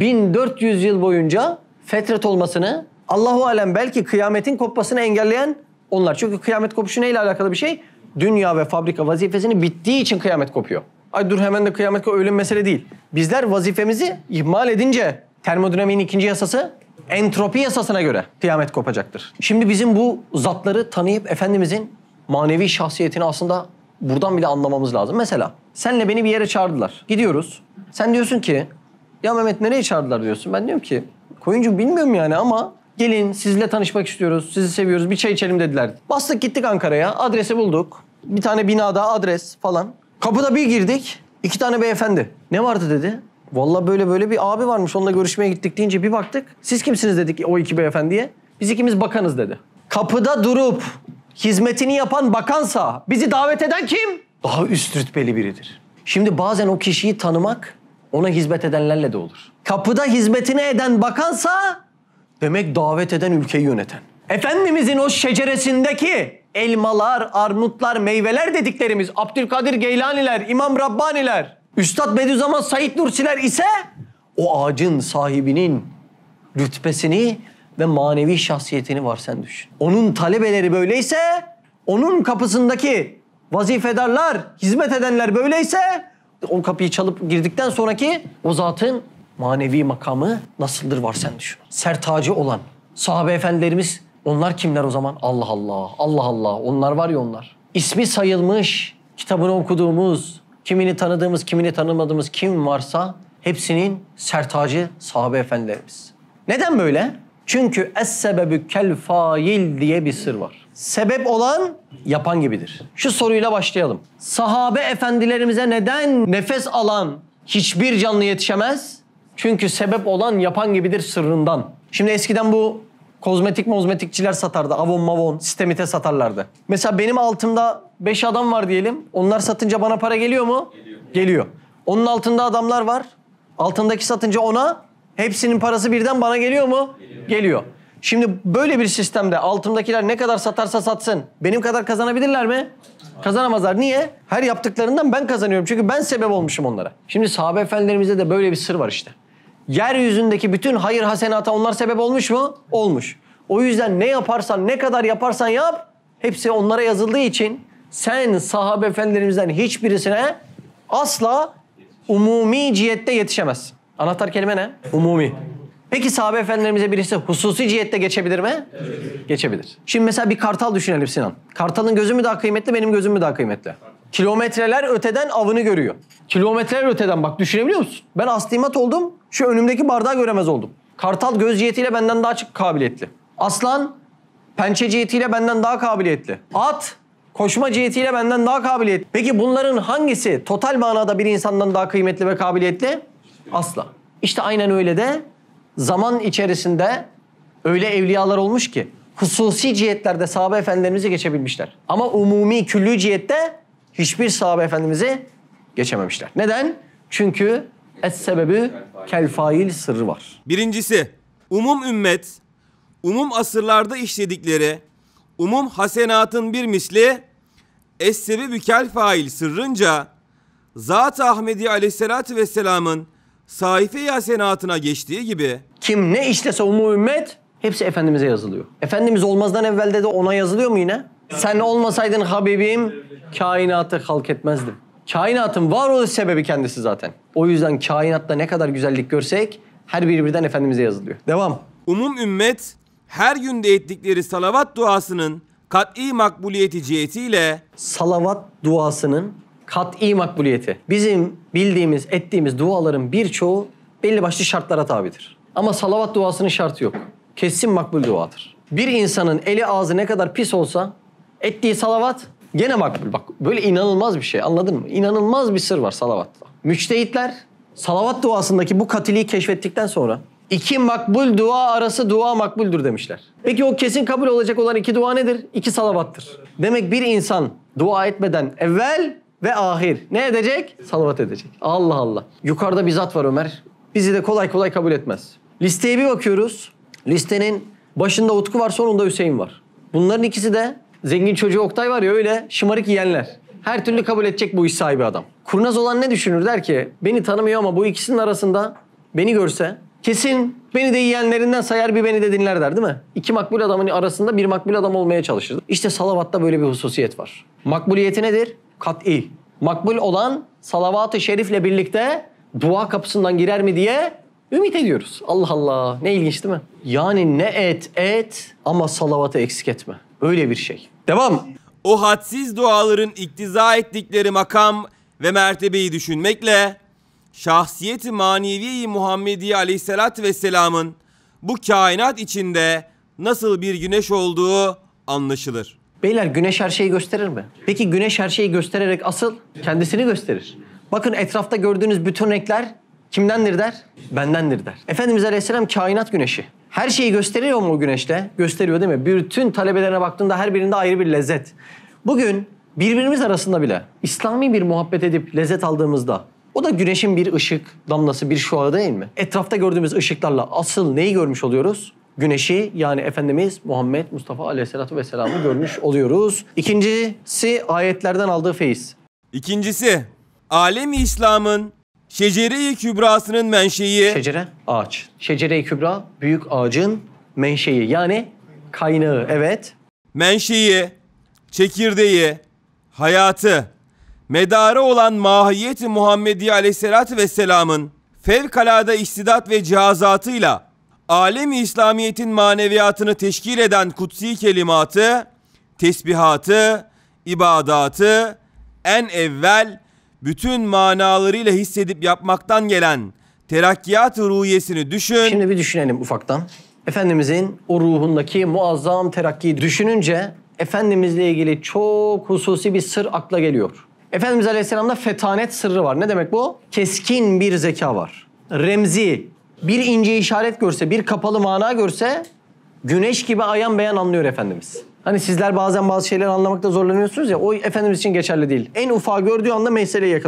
1400 yıl boyunca fetret olmasını, Allahu alem belki kıyametin kopmasını engelleyen onlar. Çünkü kıyamet kopuşu neyle alakalı bir şey? Dünya ve fabrika vazifesini bittiği için kıyamet kopuyor. Ay dur hemen de kıyamet kopuyor. Öyle bir mesele değil. Bizler vazifemizi ihmal edince termodinamiğin ikinci yasası entropi yasasına göre kıyamet kopacaktır. Şimdi bizim bu zatları tanıyıp Efendimizin manevi şahsiyetini aslında buradan bile anlamamız lazım. Mesela senle beni bir yere çağırdılar. Gidiyoruz. Sen diyorsun ki ya Mehmet nereye çağırdılar diyorsun. Ben diyorum ki Koyuncu bilmiyorum yani ama gelin sizinle tanışmak istiyoruz. Sizi seviyoruz. Bir çay içelim dediler. Bastık gittik Ankara'ya. Adresi bulduk. Bir tane binada adres falan. Kapıda bir girdik. 2 tane beyefendi. Ne vardı dedi. Vallahi böyle böyle bir abi varmış. Onunla görüşmeye gittik deyince bir baktık. Siz kimsiniz dedik o 2 beyefendiye. Biz ikimiz bakanız dedi. Kapıda durup hizmetini yapan bakansa bizi davet eden kim? Daha üst rütbeli biridir. Şimdi bazen o kişiyi tanımak ona hizmet edenlerle de olur. Kapıda hizmetini eden bakansa demek davet eden ülkeyi yöneten. Efendimizin o şeceresindeki elmalar, armutlar, meyveler dediklerimiz Abdülkadir Geylaniler, İmam Rabbaniler, Üstad Bediüzzaman Said Nursiler ise o ağacın sahibinin rütbesini ve manevi şahsiyetini var sen düşün. Onun talebeleri böyleyse, onun kapısındaki vazifedarlar, hizmet edenler böyleyse o kapıyı çalıp girdikten sonraki o zatın manevi makamı nasıldır var sen düşün. Sertacı olan sahabe efendilerimiz onlar kimler o zaman? Allah Allah, Allah Allah onlar var ya onlar. İsmi sayılmış, kitabını okuduğumuz, kimini tanıdığımız, kimini tanımadığımız kim varsa hepsinin sertacı sahabe efendilerimiz. Neden böyle? Çünkü es-sebebü kel fail diye bir sır var. Sebep olan yapan gibidir. Şu soruyla başlayalım. Sahabe efendilerimize neden nefes alan hiçbir canlı yetişemez? Çünkü sebep olan yapan gibidir sırrından. Şimdi eskiden bu kozmetikçiler satardı. Avon mavon, sistemite satarlardı. Mesela benim altımda 5 adam var diyelim. Onlar satınca bana para geliyor mu? Geliyor. Onun altında adamlar var. Altındaki satınca ona Hepsinin parası birden bana geliyor mu? Geliyor. Şimdi böyle bir sistemde altımdakiler ne kadar satarsa satsın benim kadar kazanabilirler mi? Kazanamazlar. Niye? Her yaptıklarından ben kazanıyorum. Çünkü ben sebep olmuşum onlara. Şimdi sahabe efendilerimizde de böyle bir sır var işte. Yeryüzündeki bütün hayır hasenata onlar sebep olmuş mu? Olmuş. O yüzden ne yaparsan, ne kadar yaparsan yap, hepsi onlara yazıldığı için sen sahabe efendilerimizden hiçbirisine asla umumi cihette yetişemezsin. Anahtar kelime ne? Umumi. Peki sahabe efendilerimize birisi hususi cihette geçebilir mi? Evet. Geçebilir. Şimdi mesela bir kartal düşünelim Sinan. Kartalın gözü mü daha kıymetli, benim gözüm mü daha kıymetli? Kilometreler öteden avını görüyor. Kilometreler öteden bak düşünebiliyor musun? Ben astigmat oldum, şu önümdeki bardağı göremez oldum. Kartal göz cihetiyle benden daha kabiliyetli. Aslan pençe cihetiyle benden daha kabiliyetli. At koşma cihetiyle benden daha kabiliyetli. Peki bunların hangisi total manada bir insandan daha kıymetli ve kabiliyetli? Asla. İşte aynen öyle de zaman içerisinde öyle evliyalar olmuş ki hususi cihetlerde sahabe efendilerimizi geçebilmişler. Ama umumi küllü cihette hiçbir sahabe efendimizi geçememişler. Neden? Çünkü es-sebebü kel-fail sırrı var. Birincisi, umum ümmet, umum asırlarda işledikleri, umum hasenatın bir misli, es-sebebü kel-fail sırrınca, Zat-ı Ahmedi Aleyhisselatü Vesselam'ın sayfe-i hasenatına geçtiği gibi kim ne işlese umum ümmet hepsi Efendimiz'e yazılıyor. Efendimiz olmazdan evvelde de ona yazılıyor mu yine? Sen olmasaydın Habibim kainatı halk etmezdim. Kainatın varoluş sebebi kendisi zaten. O yüzden kainatta ne kadar güzellik görsek her biri birden Efendimiz'e yazılıyor. Devam. umum ümmet her günde ettikleri salavat duasının kat'i makbuliyeti cihetiyle Salavat duasının kat'i makbuliyeti. Bizim bildiğimiz, ettiğimiz duaların birçoğu belli başlı şartlara tabidir. Ama salavat duasının şartı yok. Kesin makbul duadır. Bir insanın eli ağzı ne kadar pis olsa ettiği salavat gene makbul. Bak böyle inanılmaz bir şey, anladın mı? İnanılmaz bir sır var salavatta. Müçtehitler salavat duasındaki bu katiliği keşfettikten sonra iki makbul dua arası dua makbuldür demişler. Peki o kesin kabul olacak olan iki dua nedir? İki salavattır. Demek bir insan dua etmeden evvel ve ahir ne edecek? Salavat edecek. Allah Allah. Yukarıda bir zat var Ömer. Bizi de kolay kolay kabul etmez. Listeye bir bakıyoruz. Listenin başında Utku var, sonunda Hüseyin var. Bunların ikisi de zengin çocuğu Oktay var ya öyle şımarık yiyenler. Her türlü kabul edecek bu iş sahibi adam. Kurnaz olan ne düşünür? Der ki beni tanımıyor ama bu ikisinin arasında beni görse kesin beni de yiyenlerinden sayar bir beni de dinler der değil mi? İki makbul adamın arasında bir makbul adam olmaya çalışır. İşte salavatta böyle bir hususiyet var. Makbuliyeti nedir? Kat'i. Makbul olan salavat-ı şerifle birlikte dua kapısından girer mi diye ümit ediyoruz. Allah Allah. Ne ilginç değil mi? Yani ne et ama salavatı eksik etme. Öyle bir şey. Devam. o hadsiz duaların iktiza ettikleri makam ve mertebeyi düşünmekle şahsiyet-i manevi-i Muhammedi Aleyhisselatü Vesselam'ın bu kainat içinde nasıl bir güneş olduğu anlaşılır. Beyler güneş her şeyi gösterir mi? Peki güneş her şeyi göstererek asıl kendisini gösterir. Bakın etrafta gördüğünüz bütün renkler kimdendir der? Bendendir der. Efendimiz Aleyhisselam kainat güneşi. Her şeyi gösteriyor mu o güneşte? Gösteriyor değil mi? Bütün talebelerine baktığında her birinde ayrı bir lezzet. Bugün birbirimiz arasında bile İslami bir muhabbet edip lezzet aldığımızda o da güneşin bir ışık damlası, bir şuağı değil mi? Etrafta gördüğümüz ışıklarla asıl neyi görmüş oluyoruz? Güneşi yani Efendimiz Muhammed Mustafa Aleyhisselatü Vesselam'ı görmüş oluyoruz. İkincisi ayetlerden aldığı feyiz. İkincisi, alem-i İslam'ın şecere-i kübrasının menşei, Şecere, ağaç. Şecere-i kübra, büyük ağacın menşei yani kaynağı, evet. menşei, çekirdeği, hayatı, medarı olan mahiyet-i Muhammedi Aleyhisselatü Vesselam'ın fevkalade istidat ve cihazatıyla alem-i İslamiyet'in maneviyatını teşkil eden kutsi kelimatı, tesbihatı, ibadatı en evvel bütün manalarıyla hissedip yapmaktan gelen terakkiyat-ı ruhiyesini düşün. Şimdi bir düşünelim ufaktan. Efendimizin o ruhundaki muazzam terakkiyi düşününce Efendimizle ilgili çok hususi bir sır akla geliyor. Efendimiz Aleyhisselam'da fetanet sırrı var. Ne demek bu? Keskin bir zeka var. Remzi, bir ince işaret görse, bir kapalı mana görse güneş gibi ayan beyan anlıyor Efendimiz. Hani sizler bazen bazı şeyleri anlamakta zorlanıyorsunuz ya, o Efendimiz için geçerli değil. En ufağı gördüğü anda meseleyi yakalıyor.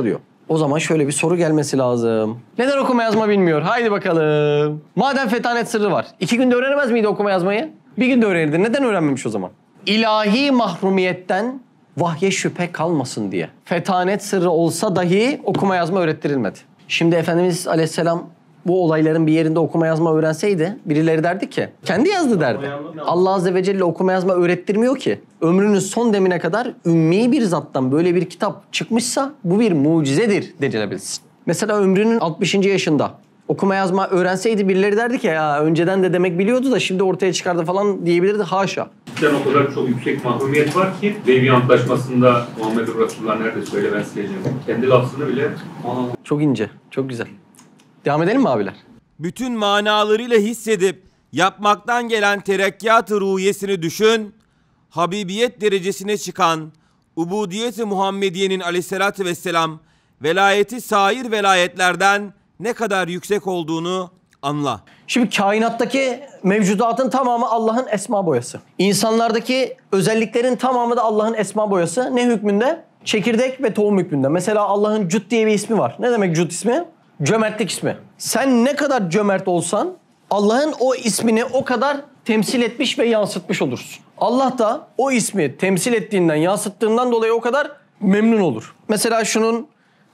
O zaman şöyle bir soru gelmesi lazım. Neden okuma yazma bilmiyor? Haydi bakalım. Madem fetanet sırrı var. 2 günde öğrenemez miydi okuma yazmayı? Bir günde öğrenirdi. Neden öğrenmemiş o zaman? İlahi mahrumiyetten vahye şüphe kalmasın diye. Fetanet sırrı olsa dahi okuma yazma öğrettirilmedi. Şimdi Efendimiz Aleyhisselam bu olayların bir yerinde okuma yazma öğrenseydi birileri derdi ki kendi yazdı derdi. Allah Azze ve Celle okuma yazma öğrettirmiyor ki. Ömrünün son demine kadar ümmi bir zattan böyle bir kitap çıkmışsa bu bir mucizedir denilebilsin. Mesela ömrünün 60. yaşında okuma yazma öğrenseydi birileri derdi ki ya önceden de demek biliyordu da şimdi ortaya çıkardı falan diyebilirdi. Haşa. O kadar çok yüksek mahrumiyet var ki Devri Antlaşması'nda Muhammed Resulullah nerede söyle ben sileceğim. Kendi lafzını bile... Çok ince, çok güzel. Devam edelim mi abiler? Bütün manalarıyla hissedip yapmaktan gelen terekkiyat-ı ruhiyesini düşün, Habibiyet derecesine çıkan Ubudiyet-i Muhammediye'nin aleyhissalatü vesselam velayeti sair velayetlerden ne kadar yüksek olduğunu anla. Şimdi kainattaki mevcudatın tamamı Allah'ın esma boyası. İnsanlardaki özelliklerin tamamı da Allah'ın esma boyası. Ne hükmünde? Çekirdek ve tohum hükmünde. Mesela Allah'ın Cud diye bir ismi var. Ne demek Cud ismi? Cömertlik ismi. Sen ne kadar cömert olsan Allah'ın o ismini o kadar temsil etmiş ve yansıtmış olursun. Allah da o ismi temsil ettiğinden, yansıttığından dolayı o kadar memnun olur. Mesela şunun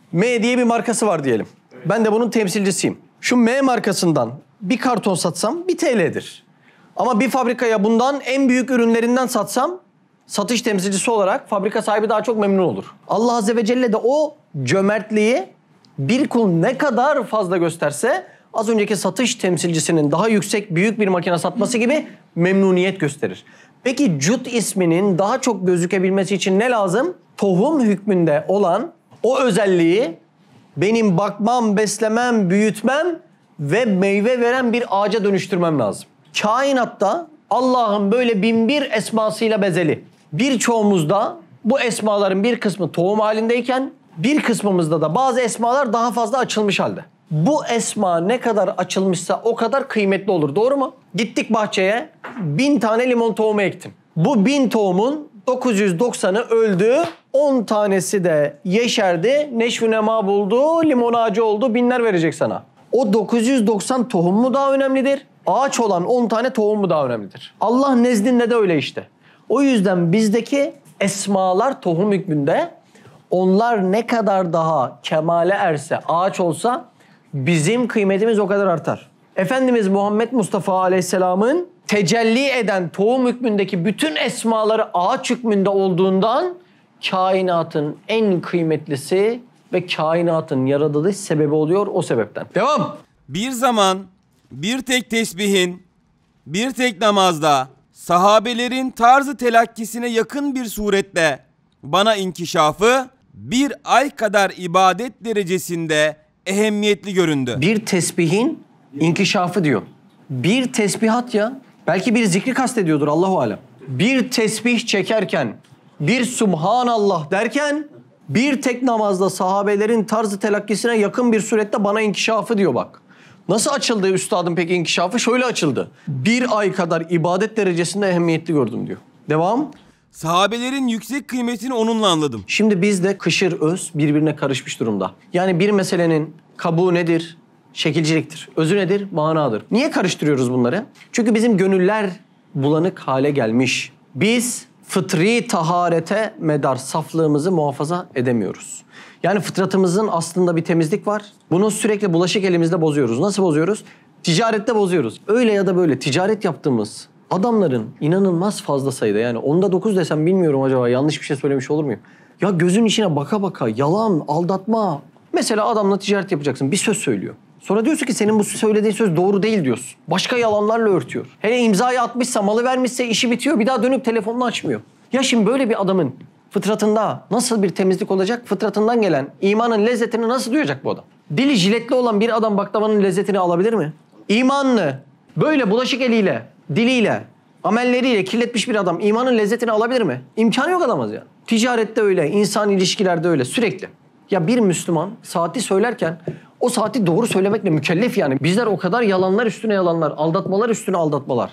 M diye bir markası var diyelim. Ben de bunun temsilcisiyim. Şu M markasından bir karton satsam 1 TL'dir. Ama bir fabrikaya bundan en büyük ürünlerinden satsam satış temsilcisi olarak fabrika sahibi daha çok memnun olur. Allah Azze ve Celle de o cömertliği bir kul ne kadar fazla gösterse az önceki satış temsilcisinin daha yüksek büyük bir makine satması gibi memnuniyet gösterir. Peki Cud isminin daha çok gözükebilmesi için ne lazım? Tohum hükmünde olan o özelliği benim bakmam, beslemem, büyütmem ve meyve veren bir ağaca dönüştürmem lazım. Kainatta Allah'ın böyle 1001 esmasıyla bezeli. Birçoğumuzda bu esmaların bir kısmı tohum halindeyken bir kısmımızda da bazı esmalar daha fazla açılmış halde. Bu esma ne kadar açılmışsa o kadar kıymetli olur. Doğru mu? Gittik bahçeye 1000 tane limon tohumu ektim. Bu 1000 tohumun 990'ı öldü. 10 tanesi de yeşerdi. Neşvü nema buldu. Limon ağacı oldu. Binler verecek sana. O 990 tohum mu daha önemlidir? Ağaç olan 10 tane tohum mu daha önemlidir? Allah nezdinde de öyle işte. O yüzden bizdeki esmalar tohum hükmünde. Onlar ne kadar daha kemale erse, ağaç olsa bizim kıymetimiz o kadar artar. Efendimiz Muhammed Mustafa Aleyhisselam'ın tecelli eden tohum hükmündeki bütün esmaları ağaç hükmünde olduğundan kainatın en kıymetlisi ve kainatın yaratılış sebebi oluyor o sebepten. Devam. Bir zaman bir tek tesbihin, bir tek namazda sahabelerin tarzı telakkisine yakın bir surette bana inkişafı bir ay kadar ibadet derecesinde ehemmiyetli göründü. Bir tesbihin inkişafı diyor. Bir tesbihat ya. Belki bir zikri kastediyordur Allahu alem. Bir tesbih çekerken, bir Subhanallah derken bir tek namazda sahabelerin tarzı telakkisine yakın bir surette bana inkişafı diyor bak. Nasıl açıldı üstadın peki inkişafı? Şöyle açıldı. Bir ay kadar ibadet derecesinde ehemmiyetli gördüm diyor. Devam. Sahabelerin yüksek kıymetini onunla anladım. Şimdi bizde kışır öz birbirine karışmış durumda. Yani bir meselenin kabuğu nedir? Şekilciliktir. Özü nedir? Manadır. Niye karıştırıyoruz bunları? Çünkü bizim gönüller bulanık hale gelmiş. Biz fıtri taharete medar saflığımızı muhafaza edemiyoruz. Yani fıtratımızın aslında bir temizlik var. Bunu sürekli bulaşık elimizde bozuyoruz. Nasıl bozuyoruz? Ticarette bozuyoruz. Öyle ya da böyle ticaret yaptığımız adamların inanılmaz fazla sayıda, yani 10'da 9 desem bilmiyorum acaba yanlış bir şey söylemiş olur muyum? Ya gözün içine baka baka yalan, aldatma. Mesela adamla ticaret yapacaksın, bir söz söylüyor. Sonra diyorsun ki senin bu söylediğin söz doğru değil diyorsun. Başka yalanlarla örtüyor. Hele imzayı atmışsa, malı vermişse işi bitiyor. Bir daha dönüp telefonunu açmıyor. Ya şimdi böyle bir adamın fıtratında nasıl bir temizlik olacak? Fıtratından gelen imanın lezzetini nasıl duyacak bu adam? Dili jiletli olan bir adam baklavanın lezzetini alabilir mi? İmanlı, böyle bulaşık eliyle, diliyle, amelleriyle kirletmiş bir adam imanın lezzetini alabilir mi? İmkanı yok alamaz ya. Ticarette öyle, insan ilişkilerde öyle sürekli. Ya bir Müslüman saati söylerken o saati doğru söylemekle mükellef yani. Bizler o kadar yalanlar üstüne yalanlar, aldatmalar üstüne aldatmalar.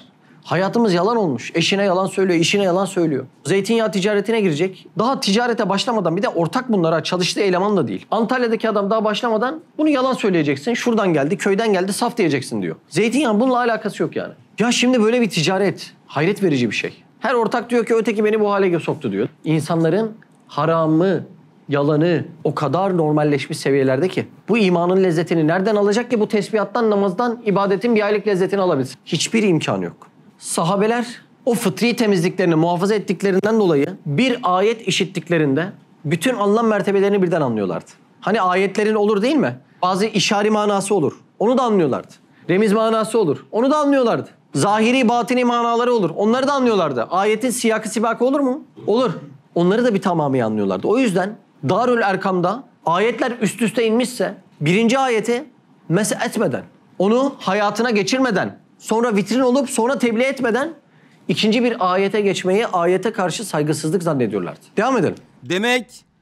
Hayatımız yalan olmuş. Eşine yalan söylüyor, işine yalan söylüyor. Zeytinyağı ticaretine girecek. Daha ticarete başlamadan, bir de ortak bunlara, çalıştığı eleman da değil. Antalya'daki adam daha başlamadan bunu yalan söyleyeceksin. Şuradan geldi, köyden geldi, saf diyeceksin diyor. Zeytinyağı bununla alakası yok yani. Ya şimdi böyle bir ticaret hayret verici bir şey. Her ortak diyor ki öteki beni bu hale soktu diyor. İnsanların haramı, yalanı o kadar normalleşmiş seviyelerde ki bu imanın lezzetini nereden alacak ki bu tesbihattan, namazdan, ibadetin bir aylık lezzetini alabilsin? Hiçbir imkanı yok. Sahabeler o fıtri temizliklerini muhafaza ettiklerinden dolayı bir ayet işittiklerinde bütün anlam mertebelerini birden anlıyorlardı. Hani ayetlerin olur değil mi? Bazı işari manası olur. Onu da anlıyorlardı. Remiz manası olur. Onu da anlıyorlardı. Zahiri, batini manaları olur. Onları da anlıyorlardı. Ayetin siyakı sibakı olur mu? Olur. Onları da bir tamamı anlıyorlardı. O yüzden Darül Erkam'da ayetler üst üste inmişse birinci ayeti mesah etmeden, onu hayatına geçirmeden, sonra vitrin olup sonra tebliğ etmeden ikinci bir ayete geçmeyi ayete karşı saygısızlık zannediyorlardı. Devam edelim. Demek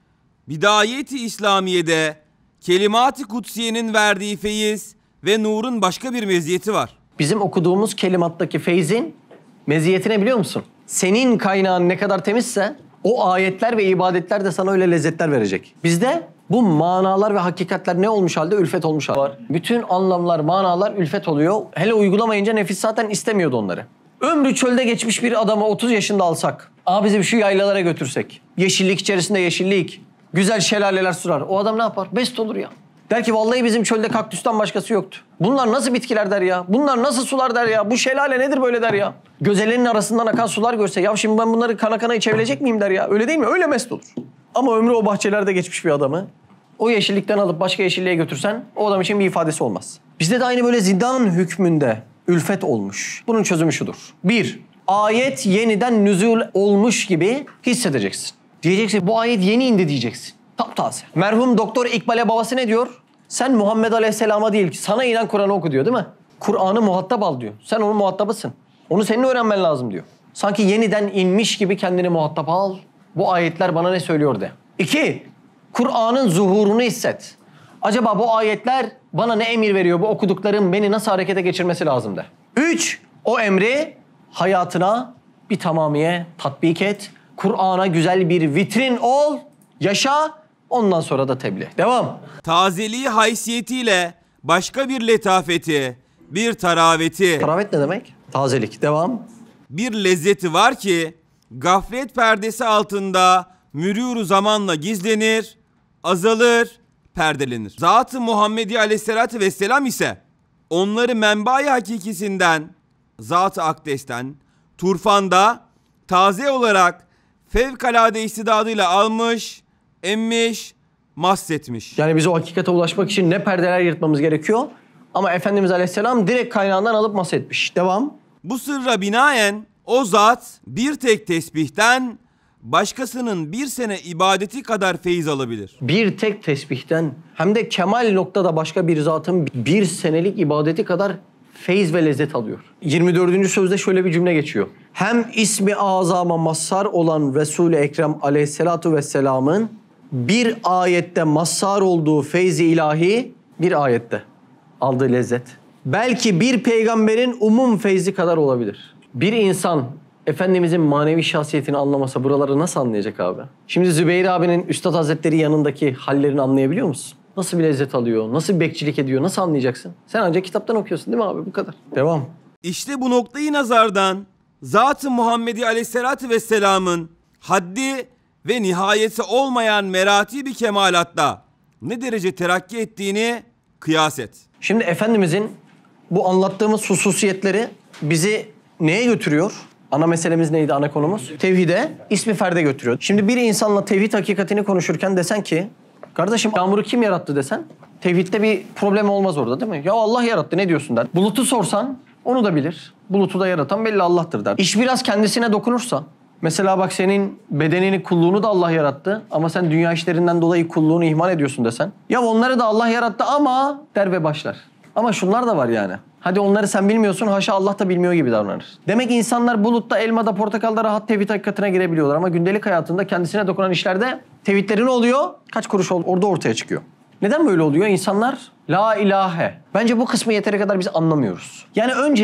bidayeti İslamiye'de kelimat-ı kutsiyenin verdiği feyiz ve nurun başka bir meziyeti var. Bizim okuduğumuz kelimattaki feyzin meziyetini biliyor musun? Senin kaynağın ne kadar temizse o ayetler ve ibadetler de sana öyle lezzetler verecek. Bizde bu manalar ve hakikatler ne olmuş halde? Ülfet olmuş halde var. Bütün anlamlar, manalar ülfet oluyor. Hele uygulamayınca nefis zaten istemiyordu onları. Ömrü çölde geçmiş bir adamı 30 yaşında alsak, bizi şu yaylalara götürsek, yeşillik içerisinde yeşillik, güzel şelaleler sunar. O adam ne yapar? Best olur ya. Der ki vallahi bizim çölde kaktüsten başkası yoktu. Bunlar nasıl bitkiler der ya. Bunlar nasıl sular der ya. Bu şelale nedir böyle der ya. Gözelerinin arasından akan sular görse ya şimdi ben bunları kana kana içebilecek miyim der ya. Öyle değil mi? Öyle mest olur. Ama ömrü o bahçelerde geçmiş bir adamı o yeşillikten alıp başka yeşilliğe götürsen o adam için bir ifadesi olmaz. Bizde de aynı böyle zindan hükmünde ülfet olmuş. Bunun çözümü şudur. 1. Ayet yeniden nüzul olmuş gibi hissedeceksin. Diyeceksin bu ayet yeni indi diyeceksin. Taptaze. Merhum Doktor İkbal'e babası ne diyor? Sen Muhammed Aleyhisselam'a değil ki sana inen Kur'an'ı oku diyor değil mi? Kur'an'ı muhatap al diyor. Sen onun muhatabısın. Onu senin öğrenmen lazım diyor. Sanki yeniden inmiş gibi kendini muhatap al. Bu ayetler bana ne söylüyor de. 2. Kur'an'ın zuhurunu hisset. Acaba bu ayetler bana ne emir veriyor? Bu okuduklarım beni nasıl harekete geçirmesi lazım de. 3. O emri hayatına bir tamamiye tatbik et. Kur'an'a güzel bir vitrin ol. Yaşa. Ondan sonra da tebliğ. Devam. Tazeliği haysiyetiyle başka bir letafeti, bir taraveti, Taravet ne demek? Tazelik. Devam. bir lezzeti var ki gaflet perdesi altında mürûr zamanla gizlenir, azalır, perdelenir. Zat-ı Muhammedi Aleyhisselatü Vesselam ise onları menba-i hakikisinden, Zat-ı Akdes'ten, turfanda taze olarak fevkalade istidadıyla almış, emmiş, mahsetmiş. Yani biz o hakikate ulaşmak için ne perdeler yırtmamız gerekiyor? Ama Efendimiz Aleyhisselam direkt kaynağından alıp mahsetmiş. Devam. Bu sırra binaen o zat bir tek tesbihten başkasının bir sene ibadeti kadar feyiz alabilir. Bir tek tesbihten hem de kemal noktada başka bir zatın bir senelik ibadeti kadar feyiz ve lezzet alıyor. 24. sözde şöyle bir cümle geçiyor. Hem ismi azama mazhar olan Resul-i Ekrem Aleyhisselatu Vesselam'ın bir ayette mazhar olduğu feyzi ilahi bir ayette aldığı lezzet. Belki bir peygamberin umum feyzi kadar olabilir. Bir insan Efendimizin manevi şahsiyetini anlamasa buraları nasıl anlayacak abi? Şimdi Zübeyir abinin Üstad Hazretleri yanındaki hallerini anlayabiliyor musun? Nasıl bir lezzet alıyor, nasıl bir bekçilik ediyor, nasıl anlayacaksın? Sen ancak kitaptan okuyorsun değil mi abi? Bu kadar. Devam. İşte bu noktayı nazardan Zat-ı Muhammedi Aleyhisselatü Vesselam'ın haddi ve nihayeti olmayan merati bir kemalatta ne derece terakki ettiğini kıyas et. Şimdi Efendimizin bu anlattığımız hususiyetleri bizi neye götürüyor? Ana meselemiz neydi, ana konumuz? Tevhide, ismi ferde götürüyor. Şimdi bir insanla tevhid hakikatini konuşurken desen ki, kardeşim yağmuru kim yarattı desen, tevhidde bir problem olmaz orada değil mi? Ya Allah yarattı ne diyorsun der. Bulutu sorsan onu da bilir. Bulutu da yaratan belli Allah'tır der. İş biraz kendisine dokunursa, mesela bak senin bedenini, kulluğunu da Allah yarattı ama sen dünya işlerinden dolayı kulluğunu ihmal ediyorsun desen. Ya onları da Allah yarattı ama der ve başlar. Ama şunlar da var yani. Hadi onları sen bilmiyorsun, haşa Allah da bilmiyor gibi davranır. Demek insanlar bulutta, elmada, portakalda rahat tevhid hakikatine girebiliyorlar ama gündelik hayatında kendisine dokunan işlerde tevhidleri ne oluyor? Kaç kuruş orada ortaya çıkıyor. Neden böyle oluyor? İnsanlar la ilahe. Bence bu kısmı yeteri kadar biz anlamıyoruz. Yani önce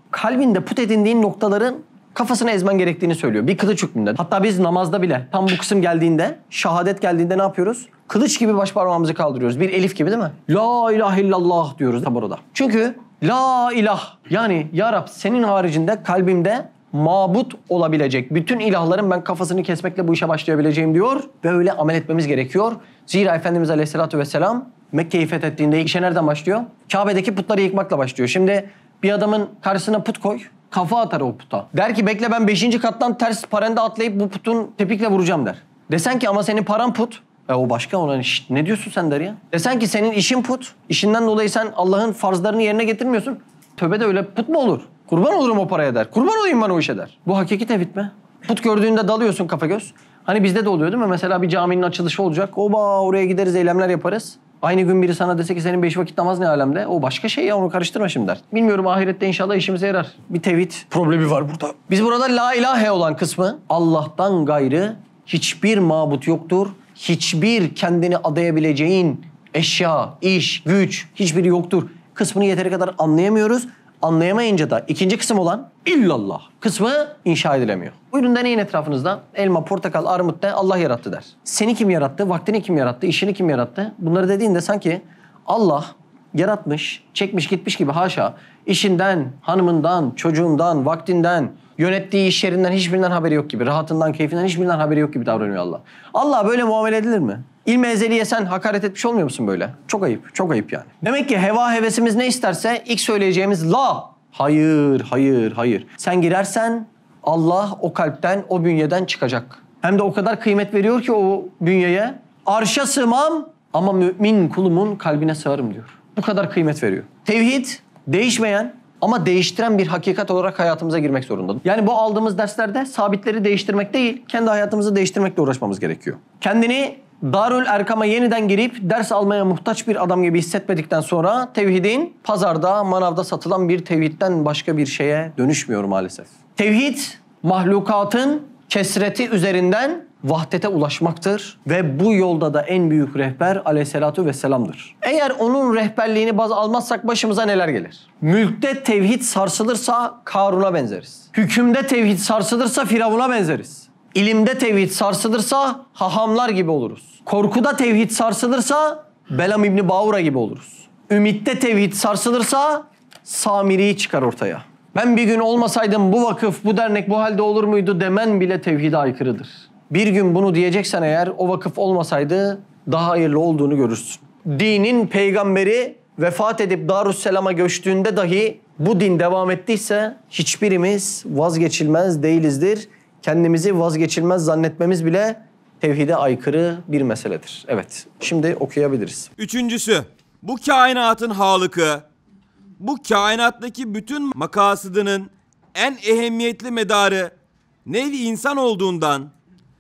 kalbinde put edindiğin noktaların kafasını ezmen gerektiğini söylüyor. Bir kılıç hükmünde. Hatta biz namazda bile tam bu kısım geldiğinde, şehadet geldiğinde ne yapıyoruz? Kılıç gibi baş parmağımızı kaldırıyoruz. Bir elif gibi değil mi? La ilahe illallah diyoruz tam orada. Çünkü la ilah, yani ya Rab senin haricinde kalbimde mabut olabilecek bütün ilahların ben kafasını kesmekle bu işe başlayabileceğim diyor. Ve öyle amel etmemiz gerekiyor. Zira Efendimiz Aleyhisselatü Vesselam Mekke'yi fethettiğinde işe nereden başlıyor? Kabe'deki putları yıkmakla başlıyor. Şimdi bir adamın karşısına put koy, kafa atar o puta. Der ki bekle ben 5. kattan ters parende atlayıp bu putun tepikle vuracağım der. Desen ki ama senin paran put. O başka, ona ne diyorsun sen der ya. Desen ki senin işin put. İşinden dolayı sen Allah'ın farzlarını yerine getirmiyorsun. Tövbe de öyle put mu olur? Kurban olurum o paraya der. Kurban olayım ben o işe der. Bu hakiki tevhid mi? Put gördüğünde dalıyorsun kafa göz. Hani bizde de oluyor değil mi? Mesela bir caminin açılışı olacak. Oba oraya gideriz, eylemler yaparız. Aynı gün biri sana dese ki senin 5 vakit namaz ne alemde? O başka şey ya, onu karıştırma şimdi der. Bilmiyorum, ahirette inşallah işimize yarar. Bir tevhid problemi var burada. Biz burada la ilahe olan kısmı, Allah'tan gayrı hiçbir mabut yoktur. Hiçbir kendini adayabileceğin eşya, iş, güç hiçbiri yoktur kısmını yeteri kadar anlayamıyoruz. Anlayamayınca da ikinci kısım olan illallah kısmı inşa edilemiyor. Buyurun deneyin etrafınızda. Elma, portakal, armut de Allah yarattı der. Seni kim yarattı? Vaktini kim yarattı? İşini kim yarattı? Bunları dediğinde sanki Allah yaratmış, çekmiş gitmiş gibi, haşa. İşinden, hanımından, çocuğundan, vaktinden, yönettiği iş yerinden hiçbirinden haberi yok gibi. Rahatından, keyfinden hiçbirinden haberi yok gibi davranıyor Allah. Allah böyle muamele edilir mi? İlmi ezeliye sen hakaret etmiş olmuyor musun böyle? Çok ayıp, çok ayıp yani. Demek ki heva hevesimiz ne isterse ilk söyleyeceğimiz la. Hayır, hayır, hayır. Sen girersen Allah o kalpten, o bünyeden çıkacak. Hem de o kadar kıymet veriyor ki o bünyeye. Arşa sığmam ama mümin kulumun kalbine sığarım diyor. Bu kadar kıymet veriyor. Tevhid değişmeyen ama değiştiren bir hakikat olarak hayatımıza girmek zorunda. Yani bu aldığımız derslerde sabitleri değiştirmek değil, kendi hayatımızı değiştirmekle uğraşmamız gerekiyor. Kendini Darül Erkam'a yeniden girip ders almaya muhtaç bir adam gibi hissetmedikten sonra tevhidin pazarda, manavda satılan bir tevhidden başka bir şeye dönüşmüyor maalesef. Tevhid, mahlukatın kesreti üzerinden vahdete ulaşmaktır ve bu yolda da en büyük rehber Aleyhisselatü Vesselam'dır. Eğer onun rehberliğini baz almazsak başımıza neler gelir? Mülkte tevhid sarsılırsa Karun'a benzeriz. Hükümde tevhid sarsılırsa Firavun'a benzeriz. İlimde tevhid sarsılırsa hahamlar gibi oluruz. Korkuda tevhid sarsılırsa Belam İbni Bağura gibi oluruz. Ümitte tevhid sarsılırsa Samiri'yi çıkar ortaya. Ben bir gün olmasaydım bu vakıf, bu dernek bu halde olur muydu demen bile tevhide aykırıdır. Bir gün bunu diyeceksen eğer o vakıf olmasaydı daha hayırlı olduğunu görürsün. Dinin peygamberi vefat edip Darüsselam'a göçtüğünde dahi bu din devam ettiyse hiçbirimiz vazgeçilmez değilizdir. Kendimizi vazgeçilmez zannetmemiz bile tevhide aykırı bir meseledir. Evet, şimdi okuyabiliriz. Üçüncüsü, bu kainatın halıkı, bu kainattaki bütün makasıdının en ehemmiyetli medarı nevi insan olduğundan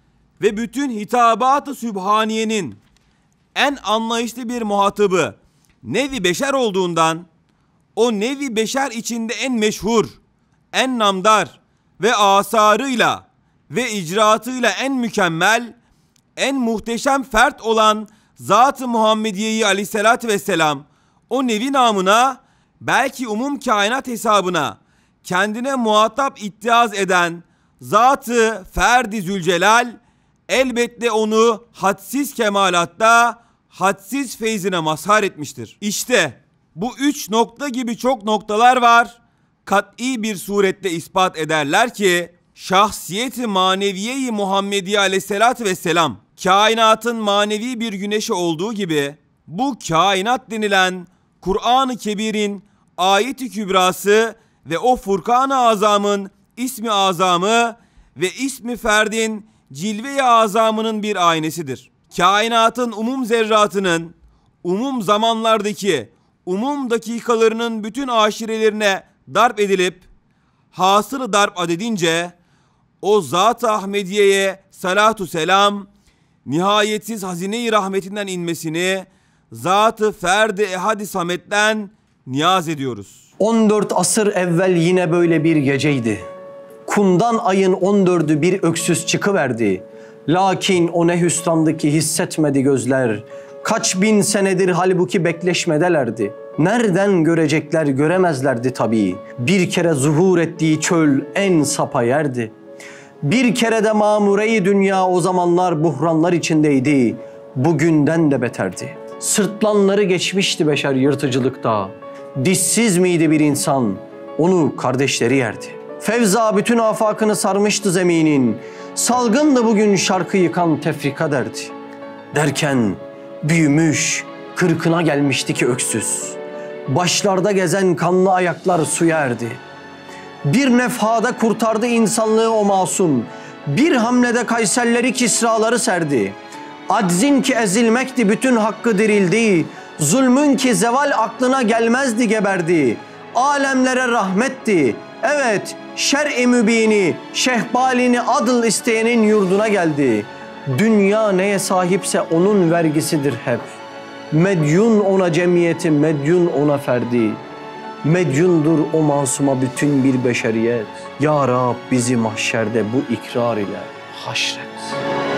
ve bütün hitabat-ı sübhaniyenin en anlayışlı bir muhatabı nevi beşer olduğundan, o nevi beşer içinde en meşhur, en namdar ve asarıyla ve icraatıyla en mükemmel, en muhteşem fert olan Zat-ı Muhammediye'yi aleyhissalatü vesselam o nevi namına, belki umum kainat hesabına kendine muhatap ittiaz eden Zat-ı Ferdi Zülcelal elbette onu hadsiz kemalatta, hadsiz feyzine mazhar etmiştir. İşte bu üç nokta gibi çok noktalar var. Kat'i bir surette ispat ederler ki şahsiyeti maneviye-i Muhammediye aleyhissalatü vesselam kainatın manevi bir güneşi olduğu gibi bu kainat denilen Kur'an-ı Kebir'in ayet-i kübrası ve o Furkan-ı Azam'ın ismi azamı ve ismi ferdin cilve-i azamının bir aynesidir. Kainatın umum zerratının, umum zamanlardaki, umum dakikalarının bütün aşirelerine darp edilip hasılı darp adedince o Zat-ı Ahmediye'ye salatu selam nihayetsiz hazine-i rahmetinden inmesini Zat-ı Ferdi Ehad-i Samet'ten niyaz ediyoruz. 14 asır evvel yine böyle bir geceydi. Kumdan ayın 14'ü bir öksüz çıkıverdi. Lakin o ne hüsrandı ki hissetmedi gözler. Kaç bin senedir halbuki bekleşmedelerdi. Nereden görecekler, göremezlerdi tabii. Bir kere zuhur ettiği çöl en sapa yerdi. Bir kere de mamure-i dünya o zamanlar buhranlar içindeydi. Bugünden de beterdi. Sırtlanları geçmişti beşer yırtıcılıkta. Dişsiz miydi bir insan? Onu kardeşleri yerdi. Fevza bütün afakını sarmıştı zeminin. Salgındı bugün şarkı yıkan tefrika derdi. Derken büyümüş, 40'ına gelmişti ki öksüz. Başlarda gezen kanlı ayaklar suya erdi. Bir nefhada kurtardı insanlığı o masum. Bir hamlede Kayserleri Kisraları serdi. Aczin ki ezilmekti bütün hakkı dirildi. Zulmün ki zeval aklına gelmezdi geberdi. Alemlere rahmetti. Evet, şer-i mübini, şehbalini adıl isteyenin yurduna geldi. Dünya neye sahipse onun vergisidir hep. Medyun ona cemiyeti, medyun ona ferdi. Medyundur o masuma bütün bir beşeriyet. Ya Rab bizi mahşerde bu ikrar ile haşret.